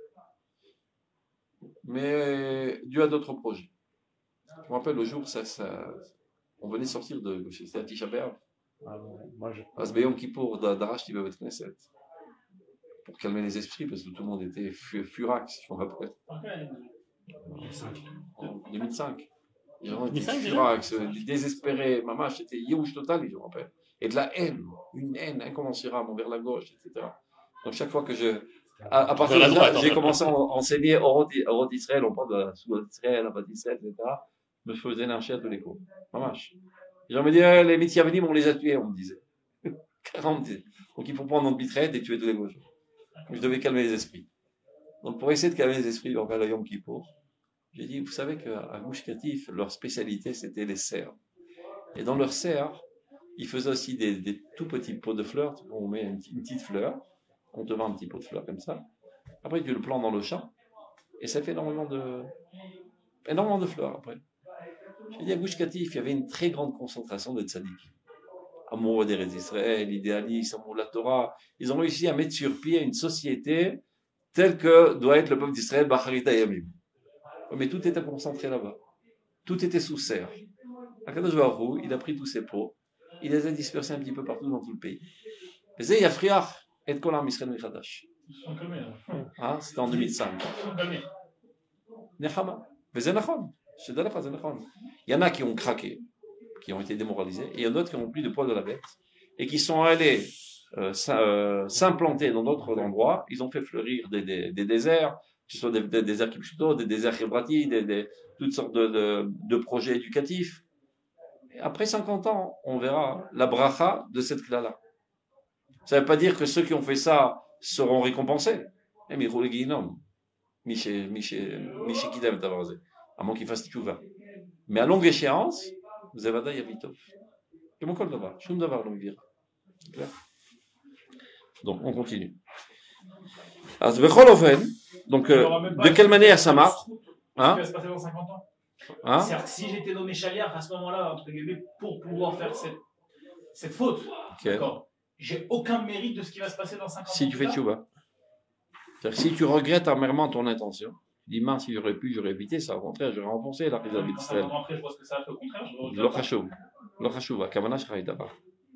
Mais Dieu a d'autres projets. Je me rappelle le jour, ça, ça, on venait sortir de, c'était à Tisha B'Av. Ah bon, moi je. Asbeyom Kippour d'Arash qui veut Knesset. Pour calmer les esprits, parce que tout le monde était fu furax, je me rappelle. En deux mille cinq. Les gens étaient furax, désespérés. Maman, c'était Yehush total, je me rappelle. Et de la haine, une haine incommensurable envers la gauche, et cetera. Donc chaque fois que je. À, à partir de là, j'ai commencé à enseigner Orot Israël, on parle de la Sourate Israël, la Bat Israël, et cetera. Je me faisais lyncher à tous les coups. Maman. Les gens me disaient, les Mitzyavenim, on les a tués, on me disait. quarante. Donc il faut prendre notre bitraite et tuer tous les gauches. Je devais calmer les esprits. Donc pour essayer de calmer les esprits envers le Yom Kippour, j'ai dit, vous savez qu'à Gush Katif, leur spécialité c'était les cerfs. Et dans leurs cerfs, ils faisaient aussi des, des tout petits pots de fleurs. On met une, une petite fleur, on te vend un petit pot de fleurs comme ça. Après tu le plantes dans le champ et ça fait énormément de, énormément de fleurs après. J'ai dit à Gush Katif, il y avait une très grande concentration de tzaddik. Amoureux des Israël, idéalistes, amoureux de la Torah. Ils ont réussi à mettre sur pied une société telle que doit être le peuple d'Israël, Bacharita Yamim. Mais tout était concentré là-bas. Tout était sous serre. Akadosh Baruch Hu, il a pris tous ces pots, il les a dispersés un petit peu partout dans tout le pays. Zé Yafriach et Kolam Israël Michadash. Hein, c'était en deux mille cinq. Nechama. Zé Nachon. Il y en a qui ont craqué, qui ont été démoralisés, et il y en a d'autres qui n'ont plus de poil de la bête, et qui sont allés euh, s'implanter dans d'autres endroits. Ils ont fait fleurir des, des, des déserts, que ce soit des, des déserts kipchuto, des déserts hébrati, des, des, toutes sortes de, de, de projets éducatifs. Et après cinquante ans, on verra la bracha de cette cla-là. Ça ne veut pas dire que ceux qui ont fait ça seront récompensés. Eh, mais à moins qu'ils fassent tchouva. Mais à longue échéance, vous avez Vada Yavitov. C'est mon col d'avoir. Je ne dois pas l'envie. Donc, on continue. Alors, bechol ofen, donc, Il y euh, aura même pas de quelle ce- manière ça ce- marche? Ce Hein? qui va se passer dans cinquante ans. Hein? C'est-à-dire que si j'étais nommé chaliard à ce moment-là, entre guillemets, pour pouvoir faire cette, cette faute, Ok. d'accord, j'ai aucun mérite de ce qui va se passer dans cinquante ans. Si tu plus fais tard. tchouba. C'est-à-dire que si tu regrettes amèrement ton intention, tu dis, mince, si j'aurais pu, j'aurais évité ça. Au contraire, j'aurais renfoncé la risa Quand d'Israël. cinquante ans après, je vois ce que ça a fait au contraire. Je regrette Lo pas. chashuv. Lo chashuv. הכוונה שלך הייתה בה.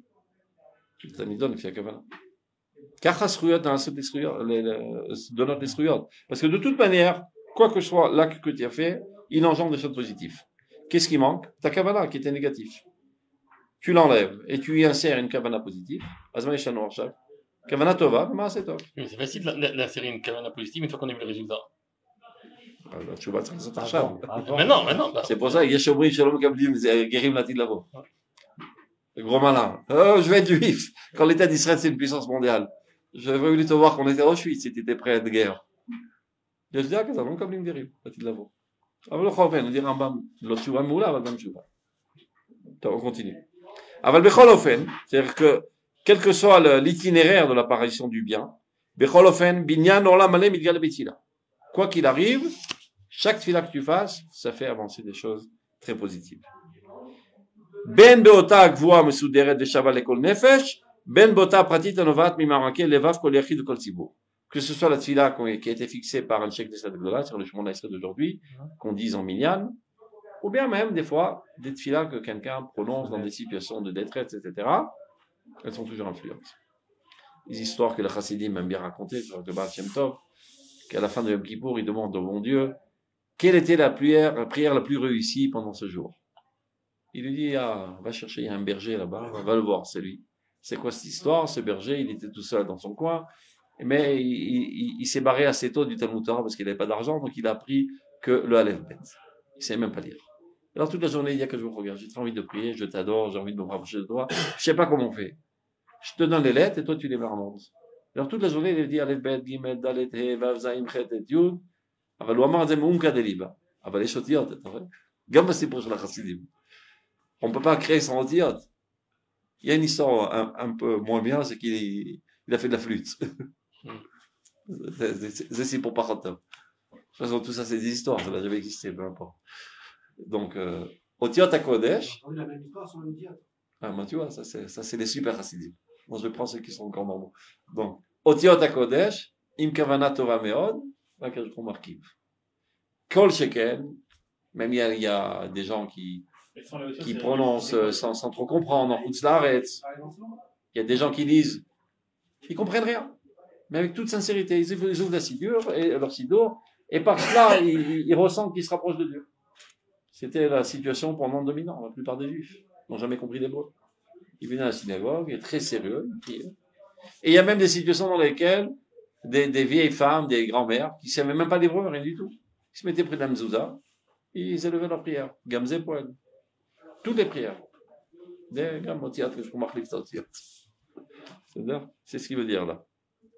אתה נידון לפי הכוונה. ככה זכויות נעשות לזכויות, דונות לזכויות. Parce que de toute manière, quoi que soit l'acte que tu as fait, il engendre des choses positives. Qu'est-ce qui manque? Ta kavana qui était négatif. Tu l'enlèves et tu y insères une kavana positive. Azman yeshanu arshav. Kavana tova, ma c'est top. Mais c'est facile d'in- d'insérer une kavana positive une fois qu'on a vu le résultat. Alors, tu vas te faire ça arshav. Avant, avant. Maintenant, maintenant. Bah, C'est pour ça, yesh omrim shalom kablim gerim latid lavo. Le gros malin. Oh, je vais être juif. Quand l'État d'Israël, c'est une puissance mondiale. J'avais voulu te voir qu'on était à Auschwitz si tu étais prêt à être guerre. Je dis, ah, כזה, לא מקבלים גרים, עתיד לבוא. אבל בכל אופן, נדיר רמב"ם, לא תשובה מעולה, אבל גם תשובה. טוב, on continue. אבל בכל אופן, c'est-à-dire que, quel que soit le- l'itinéraire de l'apparition du bien, בכל אופן, בניין עולם מלא מתגלה בתפילה. Quoi qu'il arrive, chaque tefila que tu fasses, ça fait avancer des choses très positives. בין באותה הגבוהה מסודרת ושווה לכל נפש, בין באותה הפרטית הנובעת ממעמקי לבב כל יחיד וכל ציבור. Que ce soit la tefila qui a été fixée par un cheikh de cette gloire sur le chemin d'Israël d'aujourd'hui, qu'on dise en minyan, ou bien même des fois des tefila que quelqu'un prononce dans des situations de détresse, et cetera. Elles sont toujours influentes. Les histoires que le chassidim aime bien raconter sur le Baal Shem Tov, qu'à la fin de Yom Kippour, il demande au bon Dieu quelle était la prière, la prière la plus réussie pendant ce jour. Il lui dit, ah, va chercher, il y a un berger là-bas, va le voir, c'est lui. C'est quoi cette histoire? Ce berger, il était tout seul dans son coin, mais il, il, il s'est barré assez tôt du Talmud Torah parce qu'il n'avait pas d'argent, donc il a appris que le Aleph Bet. Il ne savait même pas lire. Alors toute la journée, il dit que je vous regarde, j'ai trop envie de prier, je t'adore, j'ai envie de me rapprocher de toi, je sais pas comment on fait. Je te donne les lettres et toi tu les marmonnes. Alors toute la journée, il dit Aleph Bet, Gimel, Dalet, He, Vav, Zayin, Chet, et Yud, אבל הוא אמר את זה מעומקא דליבה. אבל יש אותיות, אתה רואה? גם בסיפור של החסידים. On ne peut pas créer sans otiotes. Il y a une histoire un, un peu moins bien, c'est qu'il il a fait de la flûte. C'est c'est pour Parotov. De toute façon, tout ça, c'est des histoires, ça n'a jamais existé, peu importe. Donc, euh, Otiot à Kodesh. On a la même histoire sur le diable. Ah, moi, tu vois, ça, c'est, ça, c'est les super chassidim. Moi, je prends ceux qui sont encore normaux. Donc, Otiot à Kodesh, Im Kavana Tova Meod, Vakaj Markiv. Kol Sheken, même il y a, il y a des gens qui, Quelles sont les hauteurs, qui c'est- prononcent euh, sans, sans trop comprendre, en Hutzlaretz. Il y a des gens qui lisent, ils comprennent rien. Mais avec toute sincérité, ils ouvrent, ils ouvrent la sidure et leur sidour, et par cela, ils, ils ressentent qu'ils se rapprochent de Dieu. C'était la situation pendant deux mille ans. La plupart des juifs n'ont jamais compris l'hébreu. Ils venaient à la synagogue, ils étaient très sérieux, ils priaient. Et il y a même des situations dans lesquelles des, des vieilles femmes, des grands-mères, qui ne savaient même pas l'hébreu, rien du tout, ils se mettaient près de la mezouza, ils élevaient leur prière. Gamze poel. Toutes les prières. Des gamotiat que je remarque les tautiat. C'est-à-dire, c'est ce qu'il veut dire là.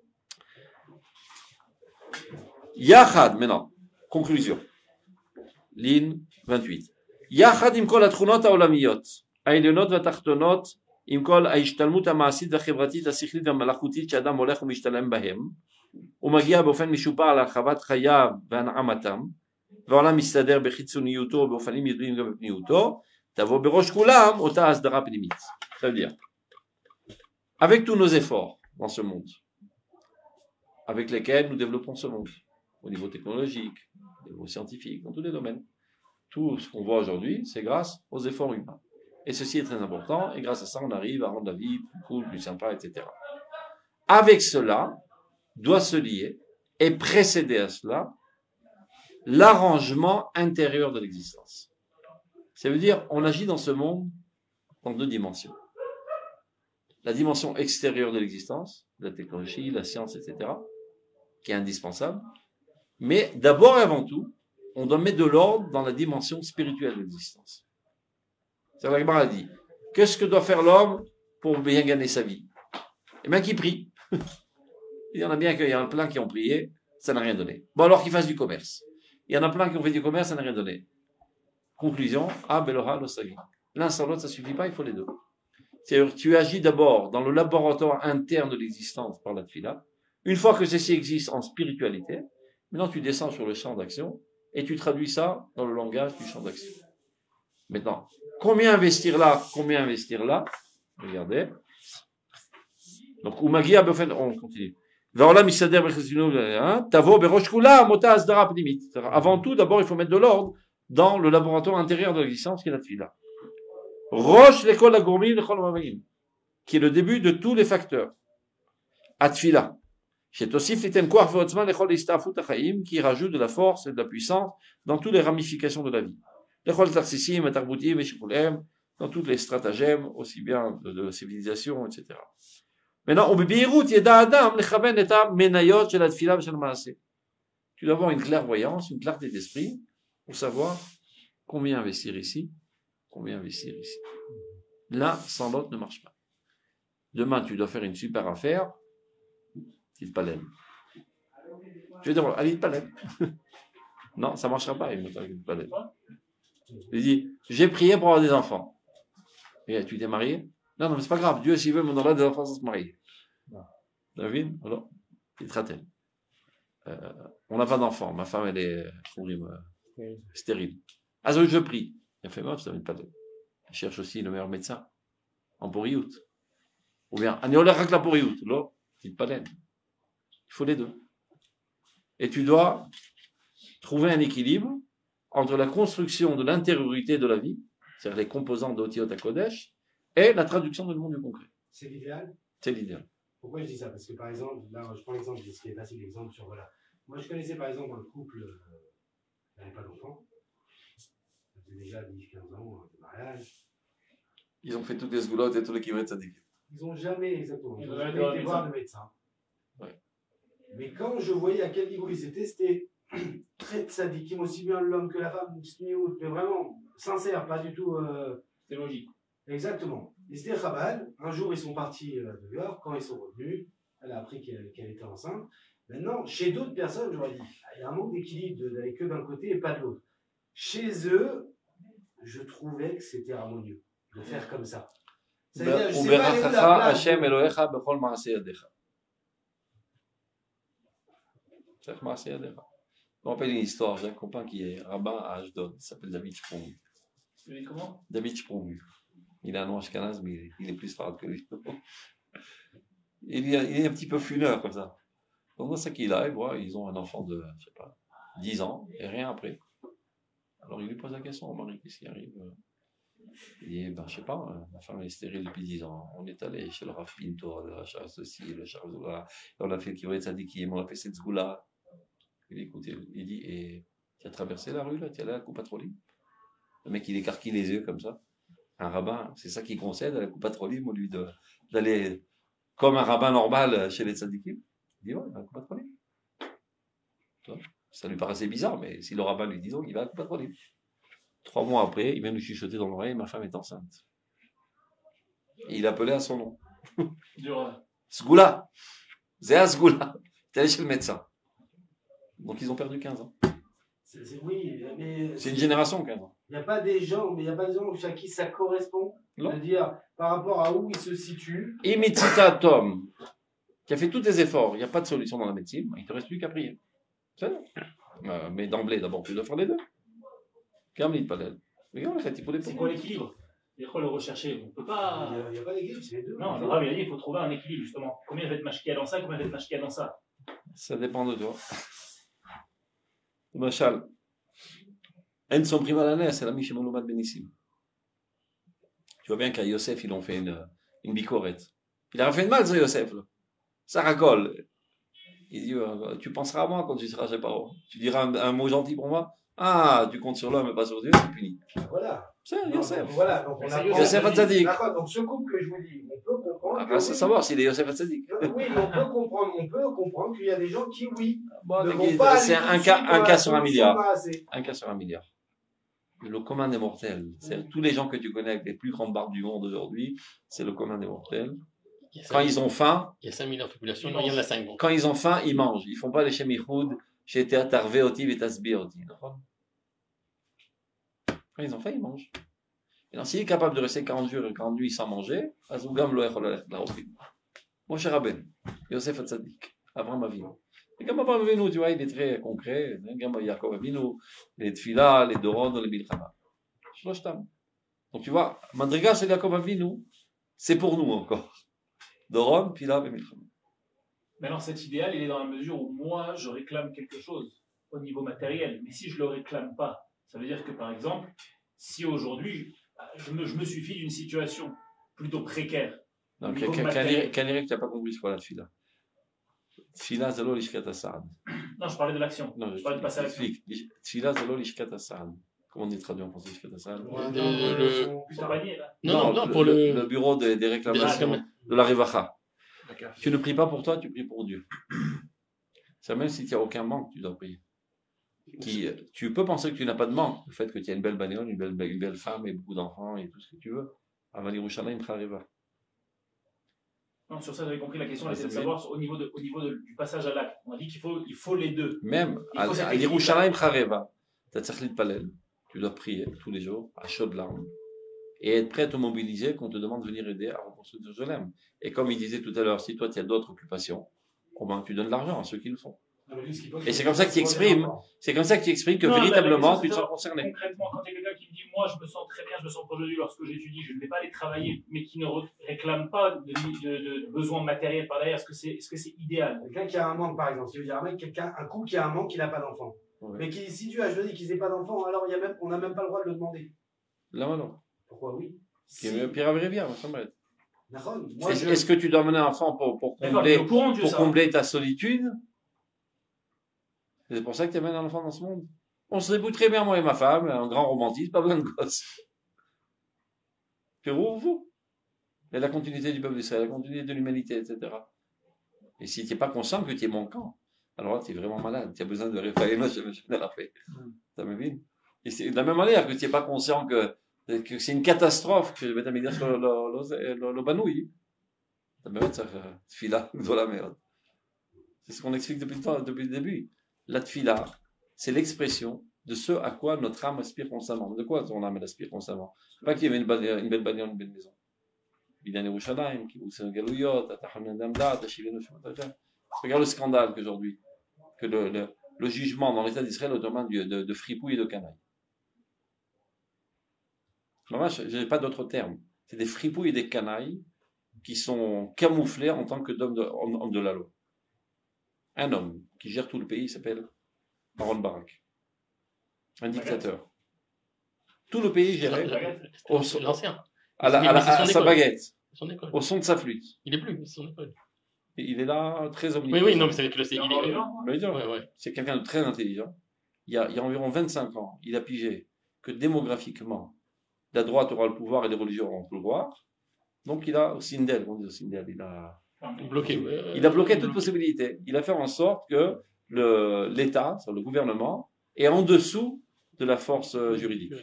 Yachad, maintenant, conclusion. Ligne vingt-huit. Yachad im kol התכונות העולמיות, העליונות והתחתונות, עם כל ההשתלמות המעשית והחברתית, השכלית והמלאכותית שאדם הולך ומשתלם בהם, ומגיע באופן משופר להרחבת חייו והנעמתם, והעולם מסתדר בחיצוניותו ובאופנים ידועים גם בפניותו, תבוא בראש כולם אותה הסדרה פנימית. Ça veut dire, avec tous nos efforts dans ce monde, avec lesquels nous développons ce monde, au niveau technologique, au niveau scientifique, dans tous les domaines. Tout ce qu'on voit aujourd'hui, c'est grâce aux efforts humains. Et ceci est très important, et grâce à ça, on arrive à rendre la vie plus cool, plus sympa, et cetera. Avec cela, doit se lier, et précéder à cela, l'arrangement intérieur de l'existence. Ça veut dire, on agit dans ce monde dans deux dimensions. La dimension extérieure de l'existence, la technologie, la science, et cetera, qui est indispensable. Mais d'abord et avant tout, on doit mettre de l'ordre dans la dimension spirituelle de l'existence. C'est la Gemara dit, qu'est-ce que doit faire l'homme pour bien gagner sa vie? Eh bien, qu'il prie. Il y en a bien qu'il y en a plein qui ont prié, ça n'a rien donné. Bon, alors qu'il fasse du commerce. Il y en a plein qui ont fait du commerce, ça n'a rien donné. Conclusion, ah, beloha lo sagi. L'un sans l'autre, ça suffit pas, il faut les deux. C'est-à-dire, tu agis d'abord dans le laboratoire interne de l'existence par la tefila, Une fois que ceci existe en spiritualité, maintenant tu descends sur le champ d'action et tu traduis ça dans le langage du champ d'action. Maintenant, combien investir là, combien investir là? Regardez. Donc, on continue. Avant tout, d'abord, il faut mettre de l'ordre dans le laboratoire intérieur de l'existence qui est la tefila. Rosh l'école agourmim l'école mavaim, qui est le début de tous les facteurs. Atfila. Chez Tosif l'iten koach ve'otzma l'école istafut achaim, qui rajoute de la force et de la puissance dans toutes les ramifications de la vie. L'école tarsissim et tarbutim et shikulem, dans toutes les stratagèmes, aussi bien de, de civilisation, et cetera. Maintenant, au bibirut yeda adam lechaven et menayot shel atfila v'shel maaseh. Tu dois avoir une clairvoyance, une clarté d'esprit pour savoir combien investir ici, combien investir ici. L'un sans l'autre ne marche pas. Demain, tu dois faire une super affaire, il te palène. Tu veux dire, allez, il te palène. Non, ça ne marchera pas, il te palène. Il dit, j'ai prié pour avoir des enfants. Et tu t'es marié? Non, non, mais c'est pas grave, Dieu, s'il veut, mon aura des enfants sans se marier. David, alors, il te ratelle. Euh, on n'a pas d'enfant, ma femme, elle est euh, stérile. Ah, je prie. Elle fait moi, je ne pas de. Elle cherche aussi le meilleur médecin, en poriout. Ou bien, anéolaire la poriout, là, il te palène. Il faut les deux. Et tu dois trouver un équilibre entre la construction de l'intériorité de la vie, c'est-à-dire les composants d'Otiot à Kodesh, et la traduction du monde du concret. C'est l'idéal? C'est l'idéal. Pourquoi je dis ça? Parce que par exemple, là, je prends l'exemple, ce qui est facile l'exemple sur, voilà. Moi, je connaissais par exemple un couple, euh, qui n'avait pas d'enfant. Ça faisait déjà dix quinze ans de mariage. Ils ont fait toutes les sgoulottes et tous les kivrets tzadikim. Ils n'ont jamais, exactement, ils Ils n'ont ont jamais jamais été été voir de médecin. Ouais. Mais quand je voyais à quel niveau ils étaient, c'était très tzadikim, aussi bien l'homme que la femme, mais vraiment sincère, pas du tout. Euh... C'est logique. Exactement. Ils étaient Chabad. Un jour, ils sont partis euh, de New York. Quand ils sont revenus, elle a appris qu'elle qu'elle était enceinte. Maintenant, chez d'autres personnes, j'aurais dit, il y a un manque d'équilibre d'aller que d'un côté et pas de l'autre. Chez eux, je trouvais que c'était harmonieux de faire comme ça. C'est-à-dire, je sais pas aller où la place. Hashem Elohecha bechol maaseh yadecha. C'est maaseh yadecha. Je me rappelle une histoire, j'ai un copain qui est rabbin à Ashdod, il s'appelle David Shpongu. Comment? David Shpongu. Il a un nom ashkenaz, mais il est, il est plus farad que lui. Il est, il est un petit peu funeur comme ça. Donc, dans ce qu'il a, il voit, ils ont un enfant de, je sais pas, dix ans, et rien après. Alors, il lui pose la question au mari, qu'est-ce qui arrive? Il dit, ben, je sais pas, ma femme est stérile depuis dix ans. On est allé chez le Rav Pinto, le Charles ceci, le Charles Zoula, on a fait le Kivrei Tzadikim, on a fait cette Zgoula. Il écoute, il dit, et tu as traversé la rue là, tu es allé à la coupe patroline? Le mec, il écarquille les yeux comme ça. Un rabbin, c'est ça qu'il concède à la coupe patroline, au lieu d'aller comme un rabbin normal chez les tzadikim. Il dit, ouais, à la coupe patroline. Ça lui paraissait bizarre, mais si le rabbin lui dit donc, il va à la coupe patroline. Trois mois après, il vient lui chuchoter dans l'oreille, ma femme est enceinte. Et il appelait à son nom. Sgoula. Zéa Sgoula. Il est allé chez le médecin. Donc ils ont perdu quinze ans. C'est, c'est, oui, mais c'est une génération, quinze ans. Il n'y a pas des gens, mais il n'y a pas des gens à qui ça correspond. Non. C'est-à-dire, par rapport à où ils se situent. Imitzita Tom, qui a fait tous les efforts, il n'y a pas de solution dans la médecine, il ne te reste plus qu'à prier. C'est ça. Euh, mais d'emblée, d'abord, tu dois faire les deux. Kamlit, pas d'aide. Regarde, c'est quoi l'équilibre? Il faut le rechercher. On peut pas. Il n'y a, a pas d'équilibre, c'est les deux. Non, le Rav, il a dit il faut trouver un équilibre, justement. Combien va être mashkia dans ça, combien va être mashkia dans ça? Ça dépend de toi. Machal. En son prima l'année, c'est l'ami chez Moulomad Benissim. Tu vois bien qu'à Yosef, ils ont fait une, une bicorette. Il a fait une mal, ça, Yosef. Là. Ça racole. Il dit, euh, tu penseras à moi quand tu seras chez parents. Tu diras un, un mot gentil pour moi. Ah, tu comptes sur l'homme mais pas sur Dieu, c'est puni. Voilà. C'est Yosef. Voilà, donc on a Yosef Hatzadik. D'accord, donc ce couple que je vous dis, on peut comprendre. Ah, bah, c'est savoir s'il est Yosef Hatzadik. Oui, mais on peut comprendre, on peut comprendre qu'il y a des gens qui, oui, bon, ne vont pas c'est un cas, un cas sur un milliard. Assez. Un cas sur un milliard. Le commun des mortels. C'est tous les gens que tu connais avec les plus grandes barbes du monde aujourd'hui, c'est le commun des mortels. Quand ils ont faim, il y a cinq milliards de population, il y en a cinq. Quand ils ont faim, ils mangent. Ils font pas les chemichoud, chez Théatarvé, Otiv et Tasbir, Otiv. Quand ils ont faim, ils mangent. Et donc, s'il est capable de rester quarante jours et quarante nuits sans manger, Azougam lo echol la Otiv. Mon cher Rabben, Yosef Hatzadik. Abraham Avinu. Et comme Abraham Avinu, tu vois, il est très concret. Comme Yaakov Avinu, les Tfila, les Doron, les Milchama. Shloshtam. Donc tu vois, Madriga, c'est Yaakov Avinu, c'est pour nous encore. Doron, Tfila et Milchama. Maintenant, cet idéal, il est dans la mesure où moi, je réclame quelque chose au niveau matériel. Mais si je ne le réclame pas, ça veut dire que, par exemple, si aujourd'hui, je me, je me suffis d'une situation plutôt précaire. Donc, Kanirek, tu n'as pas compris ce qu'est la Tfila. Tfila, c'est l'eau l'ishkat asad. Non, je parlais de l'action. Non, je parlais de passer à l'action. Tfila, c'est l'eau l'ishkat asad. Comment on dit traduit en français l'ishkat asad? Le panier, là. Non, non, non, pour le, le bureau des, des réclamations de la Revacha. Tu ne pries pas pour toi, tu pries pour Dieu. C'est même si tu n'as aucun manque, tu dois prier. Qui, tu peux penser que tu n'as pas de manque, le fait que tu as une belle bagnole, une belle, une belle femme et beaucoup d'enfants et tout ce que tu veux. Avali Yerushalayim Chariva. Non, sur ça, j'avais compris la question, c'est de savoir au niveau, de, au niveau de, du passage à l'acte. On a dit qu'il faut, il faut les deux. Même à Yerushalayim Chariva, tu as Palel, tu dois prier tous les jours, à chaudes larmes, et être prêt à te mobiliser quand on te demande de venir aider à reconstruire Jérusalem. Et comme il disait tout à l'heure, si toi tu as d'autres occupations, au moins tu donnes de l'argent à ceux qui le font. Et c'est comme ça que tu exprimes, c'est comme ça que tu exprimes que non, véritablement tu te sens concerné. Concrètement, quand il y a quelqu'un qui me dit, moi je me sens très bien, je me sens proche de Dieu lorsque j'étudie, je ne vais pas aller travailler, mais qui ne réclame pas de, de, de besoins matériels par derrière, est-ce que c'est est -ce c'est idéal? Quelqu'un qui a un manque, par exemple, si je veux dire un mec, quelqu'un, un couple qui a un manque, qui n'a pas d'enfant. Ouais. Mais qui, si Dieu a choisi qu'ils n'aient pas d'enfant, alors il y a même, on n'a même pas le droit de le demander. Là, non. Pourquoi oui? Si... Pierre Avrivière, ça me Est-ce je... est que tu dois amener un enfant pour, pour combler, Dieu, pour combler ta solitude? C'est pour ça que tu amènes un enfant dans ce monde. On se débrouille très bien, moi et ma femme, un grand romantisme, pas besoin de gosse. Pérou, vous. Et la continuité du peuple d'Israël, la continuité de l'humanité, et cetera. Et si tu n'es pas conscient que tu es manquant, alors là, tu es vraiment malade. Tu as besoin de réparer notre fait. Ça me vient. Et c'est de la même manière que tu n'es pas conscient que, que c'est une catastrophe que je vais t'amener sur le, le, le, le banouille. Ça me met ça, fila, dans la merde. C'est ce qu'on explique depuis le, temps, depuis le début. La tfila, c'est l'expression de ce à quoi notre âme aspire constamment. De quoi ton âme aspire constamment? Pas qu'il y avait une, une belle bagnole, une belle maison. Regarde le scandale qu'aujourd'hui, que le, le, le jugement dans l'État d'Israël au domaine de, de, de fripouilles et de canailles. Je n'ai pas d'autre terme. C'est des fripouilles et des canailles qui sont camouflés en tant que d'hommes de, homme de la loi. Un homme qui gère tout le pays s'appelle Aaron Barak. Un dictateur. Tout le pays géré au, l'ancien. À, la, à, la, à sa baguette. Son école. Au son de sa flûte. Il est plus, c'est son école. Et il est là, très omniprésent. Oui, oui, non, mais c'est que le c'est, il est, ouais, ouais. Ouais. C'est quelqu'un de très intelligent. Il y, a, il y a environ vingt-cinq ans, il a pigé que démographiquement, la droite aura le pouvoir et les religions auront le pouvoir. Donc il a, au Sindel, on dit au Sindel, il a bloqué. Il a bloqué toute possibilité. Il a fait en sorte que le, l'État, le gouvernement, est en dessous de la force juridique.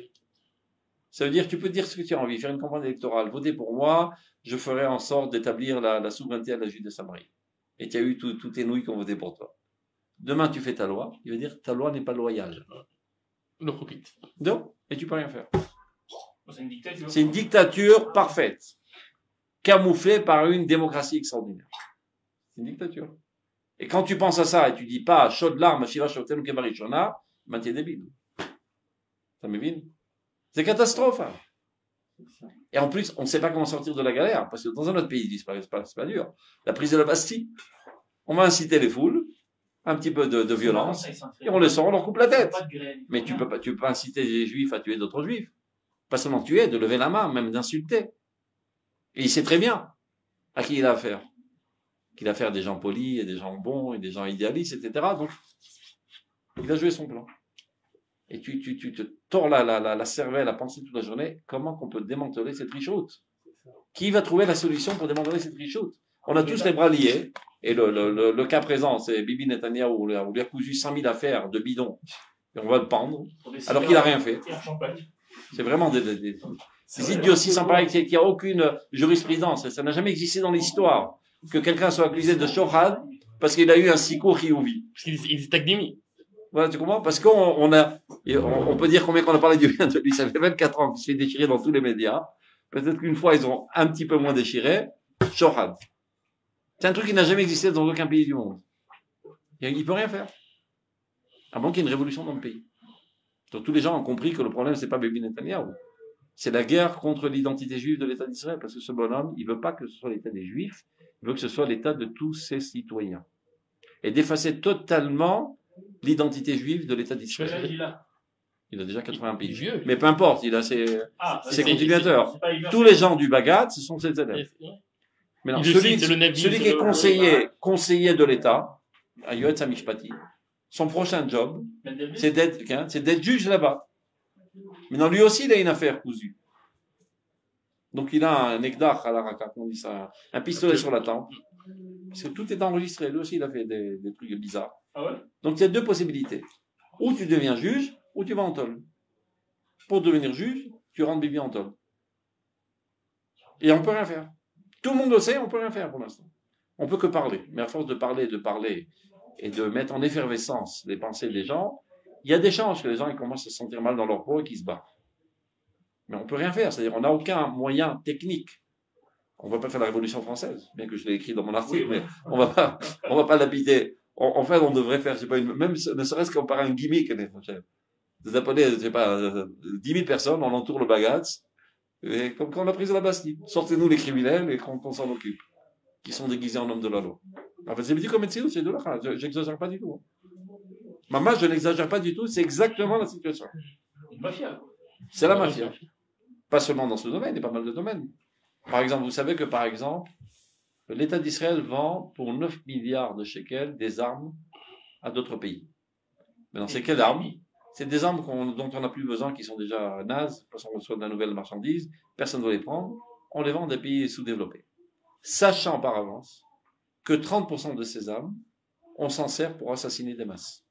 Ça veut dire, tu peux dire ce que tu as envie, faire une campagne électorale, voter pour moi, je ferai en sorte d'établir la, la souveraineté à la Judée de Samarie. Et tu as eu tous tes nouilles qui ont voté pour toi. Demain, tu fais ta loi, il veut dire, ta loi n'est pas loyale. Le quitte. Donc, et tu peux rien faire. C'est une dictature. C'est une dictature parfaite, camouflée par une démocratie extraordinaire. C'est une dictature. Et quand tu penses à ça et tu dis pas chaude larme, Shiva Shotem Kebarishona, ben t'es débile. Ça m'évite. C'est catastrophe. Hein. Et en plus, on ne sait pas comment sortir de la galère, parce que dans un autre pays, ils disent c'est pas, c'est pas dur. La prise de la Bastille, on va inciter les foules, un petit peu de, de violence, et on les sort, on leur coupe la tête. Mais tu peux pas, tu peux pas inciter les juifs à tuer d'autres juifs. Pas seulement tuer, de lever la main, même d'insulter. Et il sait très bien à qui il a affaire. Qu'il a affaire à des gens polis, et des gens bons, et des gens idéalistes, et cetera. Donc, il a joué son plan. Et tu, tu, tu te tords la, la, la, la cervelle à penser toute la journée, comment qu'on peut démanteler cette richoute? Qui va trouver la solution pour démanteler cette richoute? On a tous les bras liés, et le, le, le, le cas présent, c'est Bibi Netanyahu, où on lui a cousu cent mille affaires de bidons, et on va le pendre, alors qu'il n'a rien fait. C'est vraiment des, des, des, des idioties sans pareil, qu'il n'y a aucune jurisprudence, ça n'a jamais existé dans l'histoire, que quelqu'un soit accusé de shohad, parce qu'il a eu un sikour hiouvi. Parce qu'il est académique. Voilà, tu comprends? Parce qu'on on a, on, on peut dire combien qu'on a parlé du bien de lui. Ça fait vingt-quatre ans qu'il se fait déchirer dans tous les médias. Peut-être qu'une fois, ils ont un petit peu moins déchiré. Shohad. C'est un truc qui n'a jamais existé dans aucun pays du monde. Il ne peut rien faire. À moins qu'il y ait une révolution dans le pays. Donc tous les gens ont compris que le problème, c'est pas Bibi Netanyahu. C'est la guerre contre l'identité juive de l'État d'Israël. Parce que ce bonhomme, il veut pas que ce soit l'État des Juifs, il veut que ce soit l'État de tous ses citoyens. Et d'effacer totalement l'identité juive de l'État d'Israël. Quel âge il a? Il a déjà quatre-vingts Il est pays. vieux. Mais peu importe, il a ses, Ah, ses c'est- continuateurs. c'est pas immersif. Tous les gens du Bagad, ce sont ses élèves. Mais non, Il le celui, cite, c'est le Nabi, celui c'est qui est le- conseiller, conseiller de l'État, à Yoetz Amishpati, son prochain job, Mendelblit. c'est d'être, hein, c'est d'être juge là-bas. Mais non, lui aussi, il a une affaire cousue. Donc il a un ekdach à la raka, on dit ça, un pistolet sur la tempe. Parce que tout est enregistré. Lui aussi, il a fait des, des trucs bizarres. Ah ouais? Donc il y a deux possibilités. Ou tu deviens juge, ou tu vas en tôle. Pour devenir juge, tu rentres Bibi en tôle. Et on peut rien faire. Tout le monde le sait, on peut rien faire pour l'instant. On peut que parler. Mais à force de parler, de parler, et de mettre en effervescence les pensées des gens, il y a des chances que les gens ils commencent à se sentir mal dans leur peau et qu'ils se battent. Mais on peut rien faire. C'est-à-dire, on n'a aucun moyen technique. On ne va pas faire la Révolution française, bien que je l'ai écrit dans mon article, Oui, oui. mais on va pas, on va pas l'habiter. En, en fait, on devrait faire, je sais pas, une, même ne serait-ce qu'on part un gimmick l'année prochaine. Vous appelez, je sais pas, euh, dix mille personnes, on entoure le Bagatz, et comme quand on a pris la Bastille. Sortez-nous les criminels et qu'on qu'on s'en occupe, qui sont déguisés en hommes de la loi. En fait, c'est dit comme c'est c'est de là, je- j'exagère pas du tout. Hein. Maman, je n'exagère pas du tout, c'est exactement la situation. Une mafia. quoi. C'est la mafia. Pas seulement dans ce domaine, il y a pas mal de domaines. Par exemple, vous savez que, par exemple, l'État d'Israël vend pour neuf milliards de shekels des armes à d'autres pays. Maintenant, c'est quelles armes? C'est des armes qu'on- dont on n'a plus besoin, qui sont déjà nazes, parce qu'on reçoit de la nouvelle marchandise, personne ne veut les prendre, on les vend à des pays sous-développés. Sachant par avance que trente pour cent de ces armes, on s'en sert pour assassiner des masses.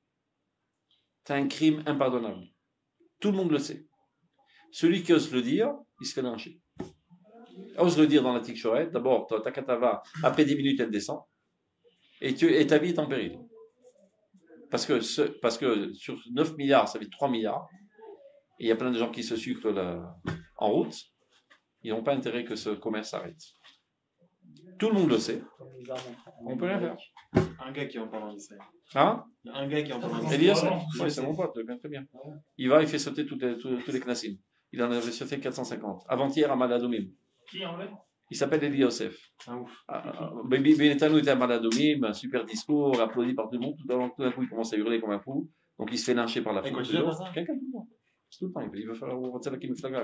C'est un crime impardonnable. Tout le monde le sait. Celui qui ose le dire, il se fait lyncher. Ose le dire dans la Tikshorette, d'abord, ta katava, après dix minutes, elle descend, et, tu, et ta vie est en péril. Parce que, ce, parce que sur neuf milliards, ça fait trois milliards, et il y a plein de gens qui se sucrent là, en route, ils n'ont pas intérêt que ce commerce s'arrête. Tout le monde le sait, on peut rien faire. Un gars qui en parle en Israël. Hein? Il y a un gars qui en parle en Israël. Elias, vraiment, ouais, c'est mon pote, je le connais très bien. Il va, il fait sauter toutes les, tous, tous les knassim. Il en avait sauté quatre cent cinquante. Avant-hier à Maladomim. Qui en vrai? Il s'appelle Eli Yosef. Ah, ouf. Ah, Bibi Netanyahu était à Maladomim, un super discours, applaudi par tout le monde. Tout d'un tout d'un coup, il commence à hurler comme un fou. Donc il se fait lyncher par la Et foule. continue à faire ça Quelqu'un tout le temps. Tout le temps. Il veut faire Rotzalaki Miflaga.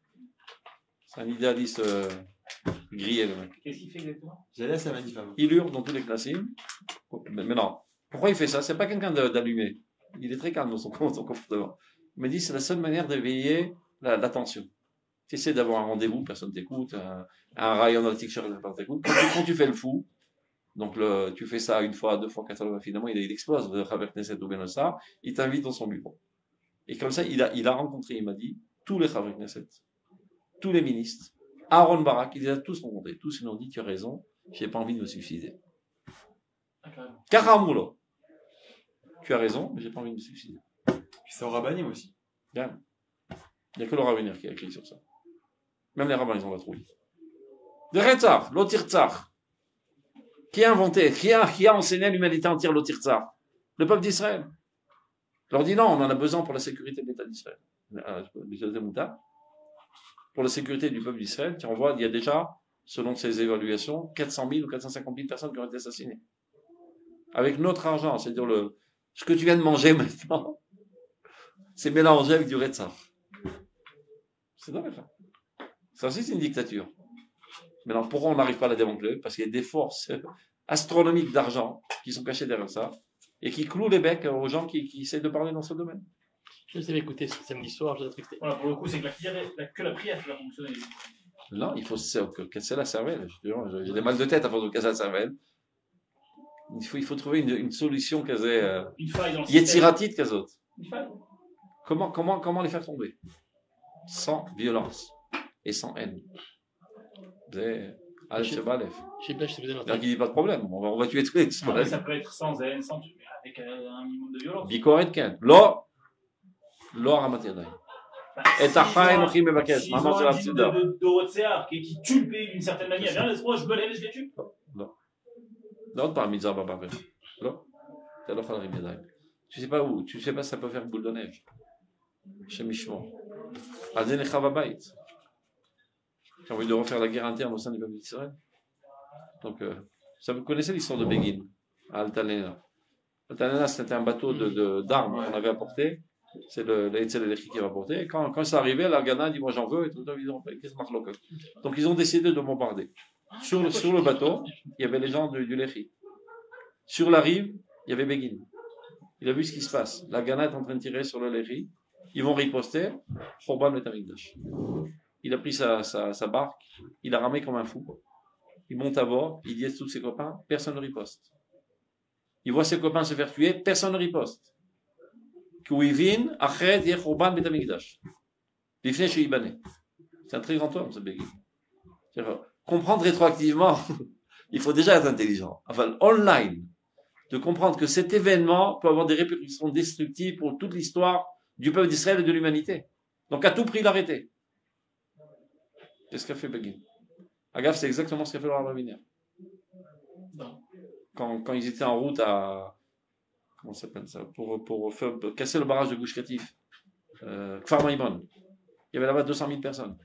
C'est un idéaliste euh, grillé, le mec. Qu'est-ce qu'il fait exactement? J'allais à sa manif avant. Il hurle dans tous les classim. Mais, mais non. Pourquoi il fait ça? C'est pas quelqu'un de- d'allumé. Il est très calme dans son, son comportement. Il me dit c'est la seule manière d'éveiller la- l'attention. Tu essaies d'avoir un rendez-vous, personne t'écoute, un, un rayon dans le tic-shirt, personne t'écoute. Quand, tu- quand tu fais le fou, donc le, tu fais ça une fois, deux fois, quatre fois, finalement, il, il explose, le Chaver Knesset ou Benossar, il t'invite dans son bureau. Et comme ça, il a, il a rencontré, il m'a dit, tous les Chaver Knesset, tous les ministres, Aaron Barak, il les a tous rencontrés. Tous, ils lui ont dit, tu as raison, j'ai pas envie de me suicider. Ah, carrément. Karamoula. Tu as raison, mais j'ai pas envie de me suicider. Puis c'est au Rabbanim aussi. Bien. Il n'y a que le rabbiner qui a écrit sur ça. Même les rabbins, ils ont la trouille. De Retzach, l'Otirtzach. Qui a inventé, qui a, qui a enseigné à l'humanité entière l'Otirtzach? Le peuple d'Israël. Il leur dit non, on en a besoin pour la sécurité de l'État d'Israël. Euh, Pour la sécurité du peuple d'Israël, on voit, il y a déjà, selon ses évaluations, quatre cent mille ou quatre cent cinquante mille personnes qui ont été assassinées. Avec notre argent, c'est-à-dire le, ce que tu viens de manger maintenant, c'est mélangé avec du Retzach. C'est dommage, ça. Ça aussi, c'est une dictature. Maintenant, pourquoi on n'arrive pas à la démanteler? Parce qu'il y a des forces astronomiques d'argent qui sont cachées derrière ça et qui clouent les becs aux gens qui, qui essaient de parler dans ce domaine. Je les avais écoutés ce samedi soir, j'ai attristé. Voilà, pour le coup, c'est que la prière, la- que la prière qui va fonctionner. Là, il faut se- que- casser la cervelle. Je te jure, J'ai des mal de tête à force de casser la cervelle. Il faut, il faut trouver une, une solution quasi euh, Une faille dans le système. yetziratit kazot. Une faille. Comment, comment, comment les faire tomber? Sans violence et sans haine. C'est Aleph Sheba Aleph. Je sais pas, je te faisais C'est-à-dire qu'il n'y a pas de problème. On va, on va tuer tous les Non, mais ça peut être sans haine, sans mais avec euh, un minimum de violence. Bikoret Ken. Lo, lo Aramat Yadayim. Et ta S'ils ont chaim un- Ochim Mevakesh. s'ils Maman ont de un la dîme Psida. de, de, de Rotsear qui, qui tue le pays d'une certaine manière. Viens, laisse-moi, je me lève et je les tue. Non, pas Mitzvah Baba. Non. t'as l'ochal Harim Yadayim. Tu sais pas où, tu sais pas si ça peut faire boule de neige. Chez Mishmon. Azen Echav Habayit. J'ai envie de refaire la guerre interne au sein du peuple d'Israël. Donc, euh, ça, vous connaissez l'histoire de Begin, à Altalena. Altalena, c'était un bateau de, de, d'armes qu'on avait apporté. C'est le l'Etzel Elechi qui avait apporté. Et quand, quand ça arrivait, l'Argana dit, moi j'en veux, et tout, ils ont fait, qu'est-ce que marque. Donc, ils ont décidé de bombarder. Sur le, sur le bateau, il y avait les gens du, du Lechi. Sur la rive, il y avait Begin. Il a vu ce qui se passe. L'Argana est en train de tirer sur le Lechi. Ils vont riposter. Chorban Beit Hamikdash. Il a pris sa, sa, sa barque, il a ramé comme un fou. Il monte à bord, il dit à tous ses copains, personne ne riposte. Il voit ses copains se faire tuer, personne ne riposte. C'est un très grand homme, ce Begin. Comprendre rétroactivement, il faut déjà être intelligent. Enfin, online, de comprendre que cet événement peut avoir des répercussions destructives pour toute l'histoire du peuple d'Israël et de l'humanité. Donc à tout prix l'arrêter. Qu'est-ce qu'a fait Begin? Agaf, c'est exactement ce qu'a fait le Rav Aviner. Quand, quand ils étaient en route à, comment ça s'appelle ça, pour, pour, faire, pour casser le barrage de Gush Katif, euh, Kfar Maïmon, il y avait là-bas deux cent mille personnes.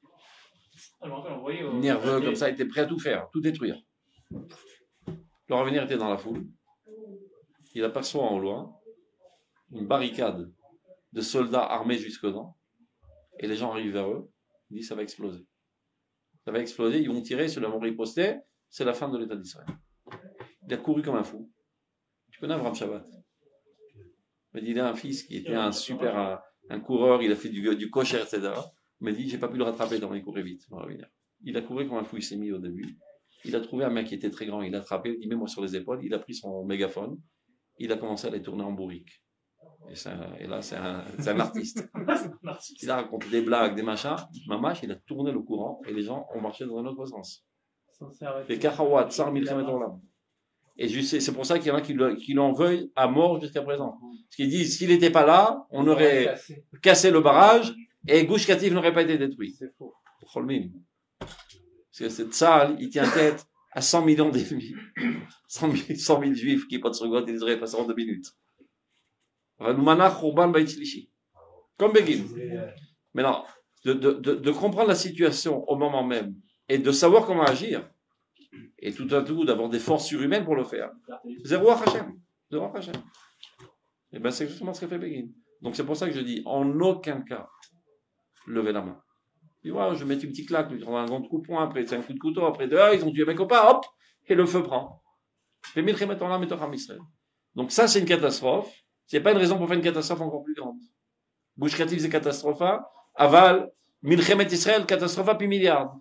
Nerveux comme ça, il était prêt à tout faire, tout détruire. Le Rav Aviner était dans la foule. Il aperçoit en loin une barricade de soldats armés jusqu'aux dents, et les gens arrivent vers eux. Il dit ça va exploser. Ça va exploser, ils vont tirer, ceux-là vont riposter, c'est la fin de l'État d'Israël. Il a couru comme un fou. Tu connais Avraham Shabbat? Il dit, il a un fils qui était un super, un, un coureur, il a fait du, du kosher, et cetera. Il m'a dit, j'ai pas pu le rattraper dans il courait vite. Il a couru comme un fou, il s'est mis au début. Il a trouvé un mec qui était très grand, il l'a attrapé, il met moi sur les épaules, il a pris son mégaphone, il a commencé à les tourner en bourrique. Et, un, et là, c'est un, c'est un artiste. Il a raconté des blagues, des machins. Mamash, il a tourné le courant et les gens ont marché dans un autre sens. Les Kahawat, Sar Milchemet Olam. Et je sais, c'est pour ça qu'il y en a qui, le, qui l'en veuillent à mort jusqu'à présent. Parce qu'ils disent, s'il n'était pas là, on aurait cassé. cassé le barrage et Gush Katif n'aurait pas été détruit. C'est faux. Parce que cette salle, il tient tête à cent millions d'ennemis. cent mille juifs qui, pas de seconde, ils auraient passé en deux minutes. Comme Begin. Maintenant, de, de, de, de comprendre la situation au moment même et de savoir comment agir, et tout à tout d'avoir des forces surhumaines pour le faire. Zéro Hachem. Zéro Hachem. Et bien c'est exactement ce qu'a fait Begin. Donc c'est pour ça que je dis, en aucun cas, levez la main. Tu vois, je vais mettre une petite claque, je prends un grand coup de poing, après c'est un coup de couteau, après deux, ah, ils ont tué mes copains, hop, et le feu prend. Donc ça c'est une catastrophe. C'est pas une raison pour faire une catastrophe encore plus grande. Gush Katif, c'est catastrophe. Aval, Milchemet Israël, catastrophe puis milliard.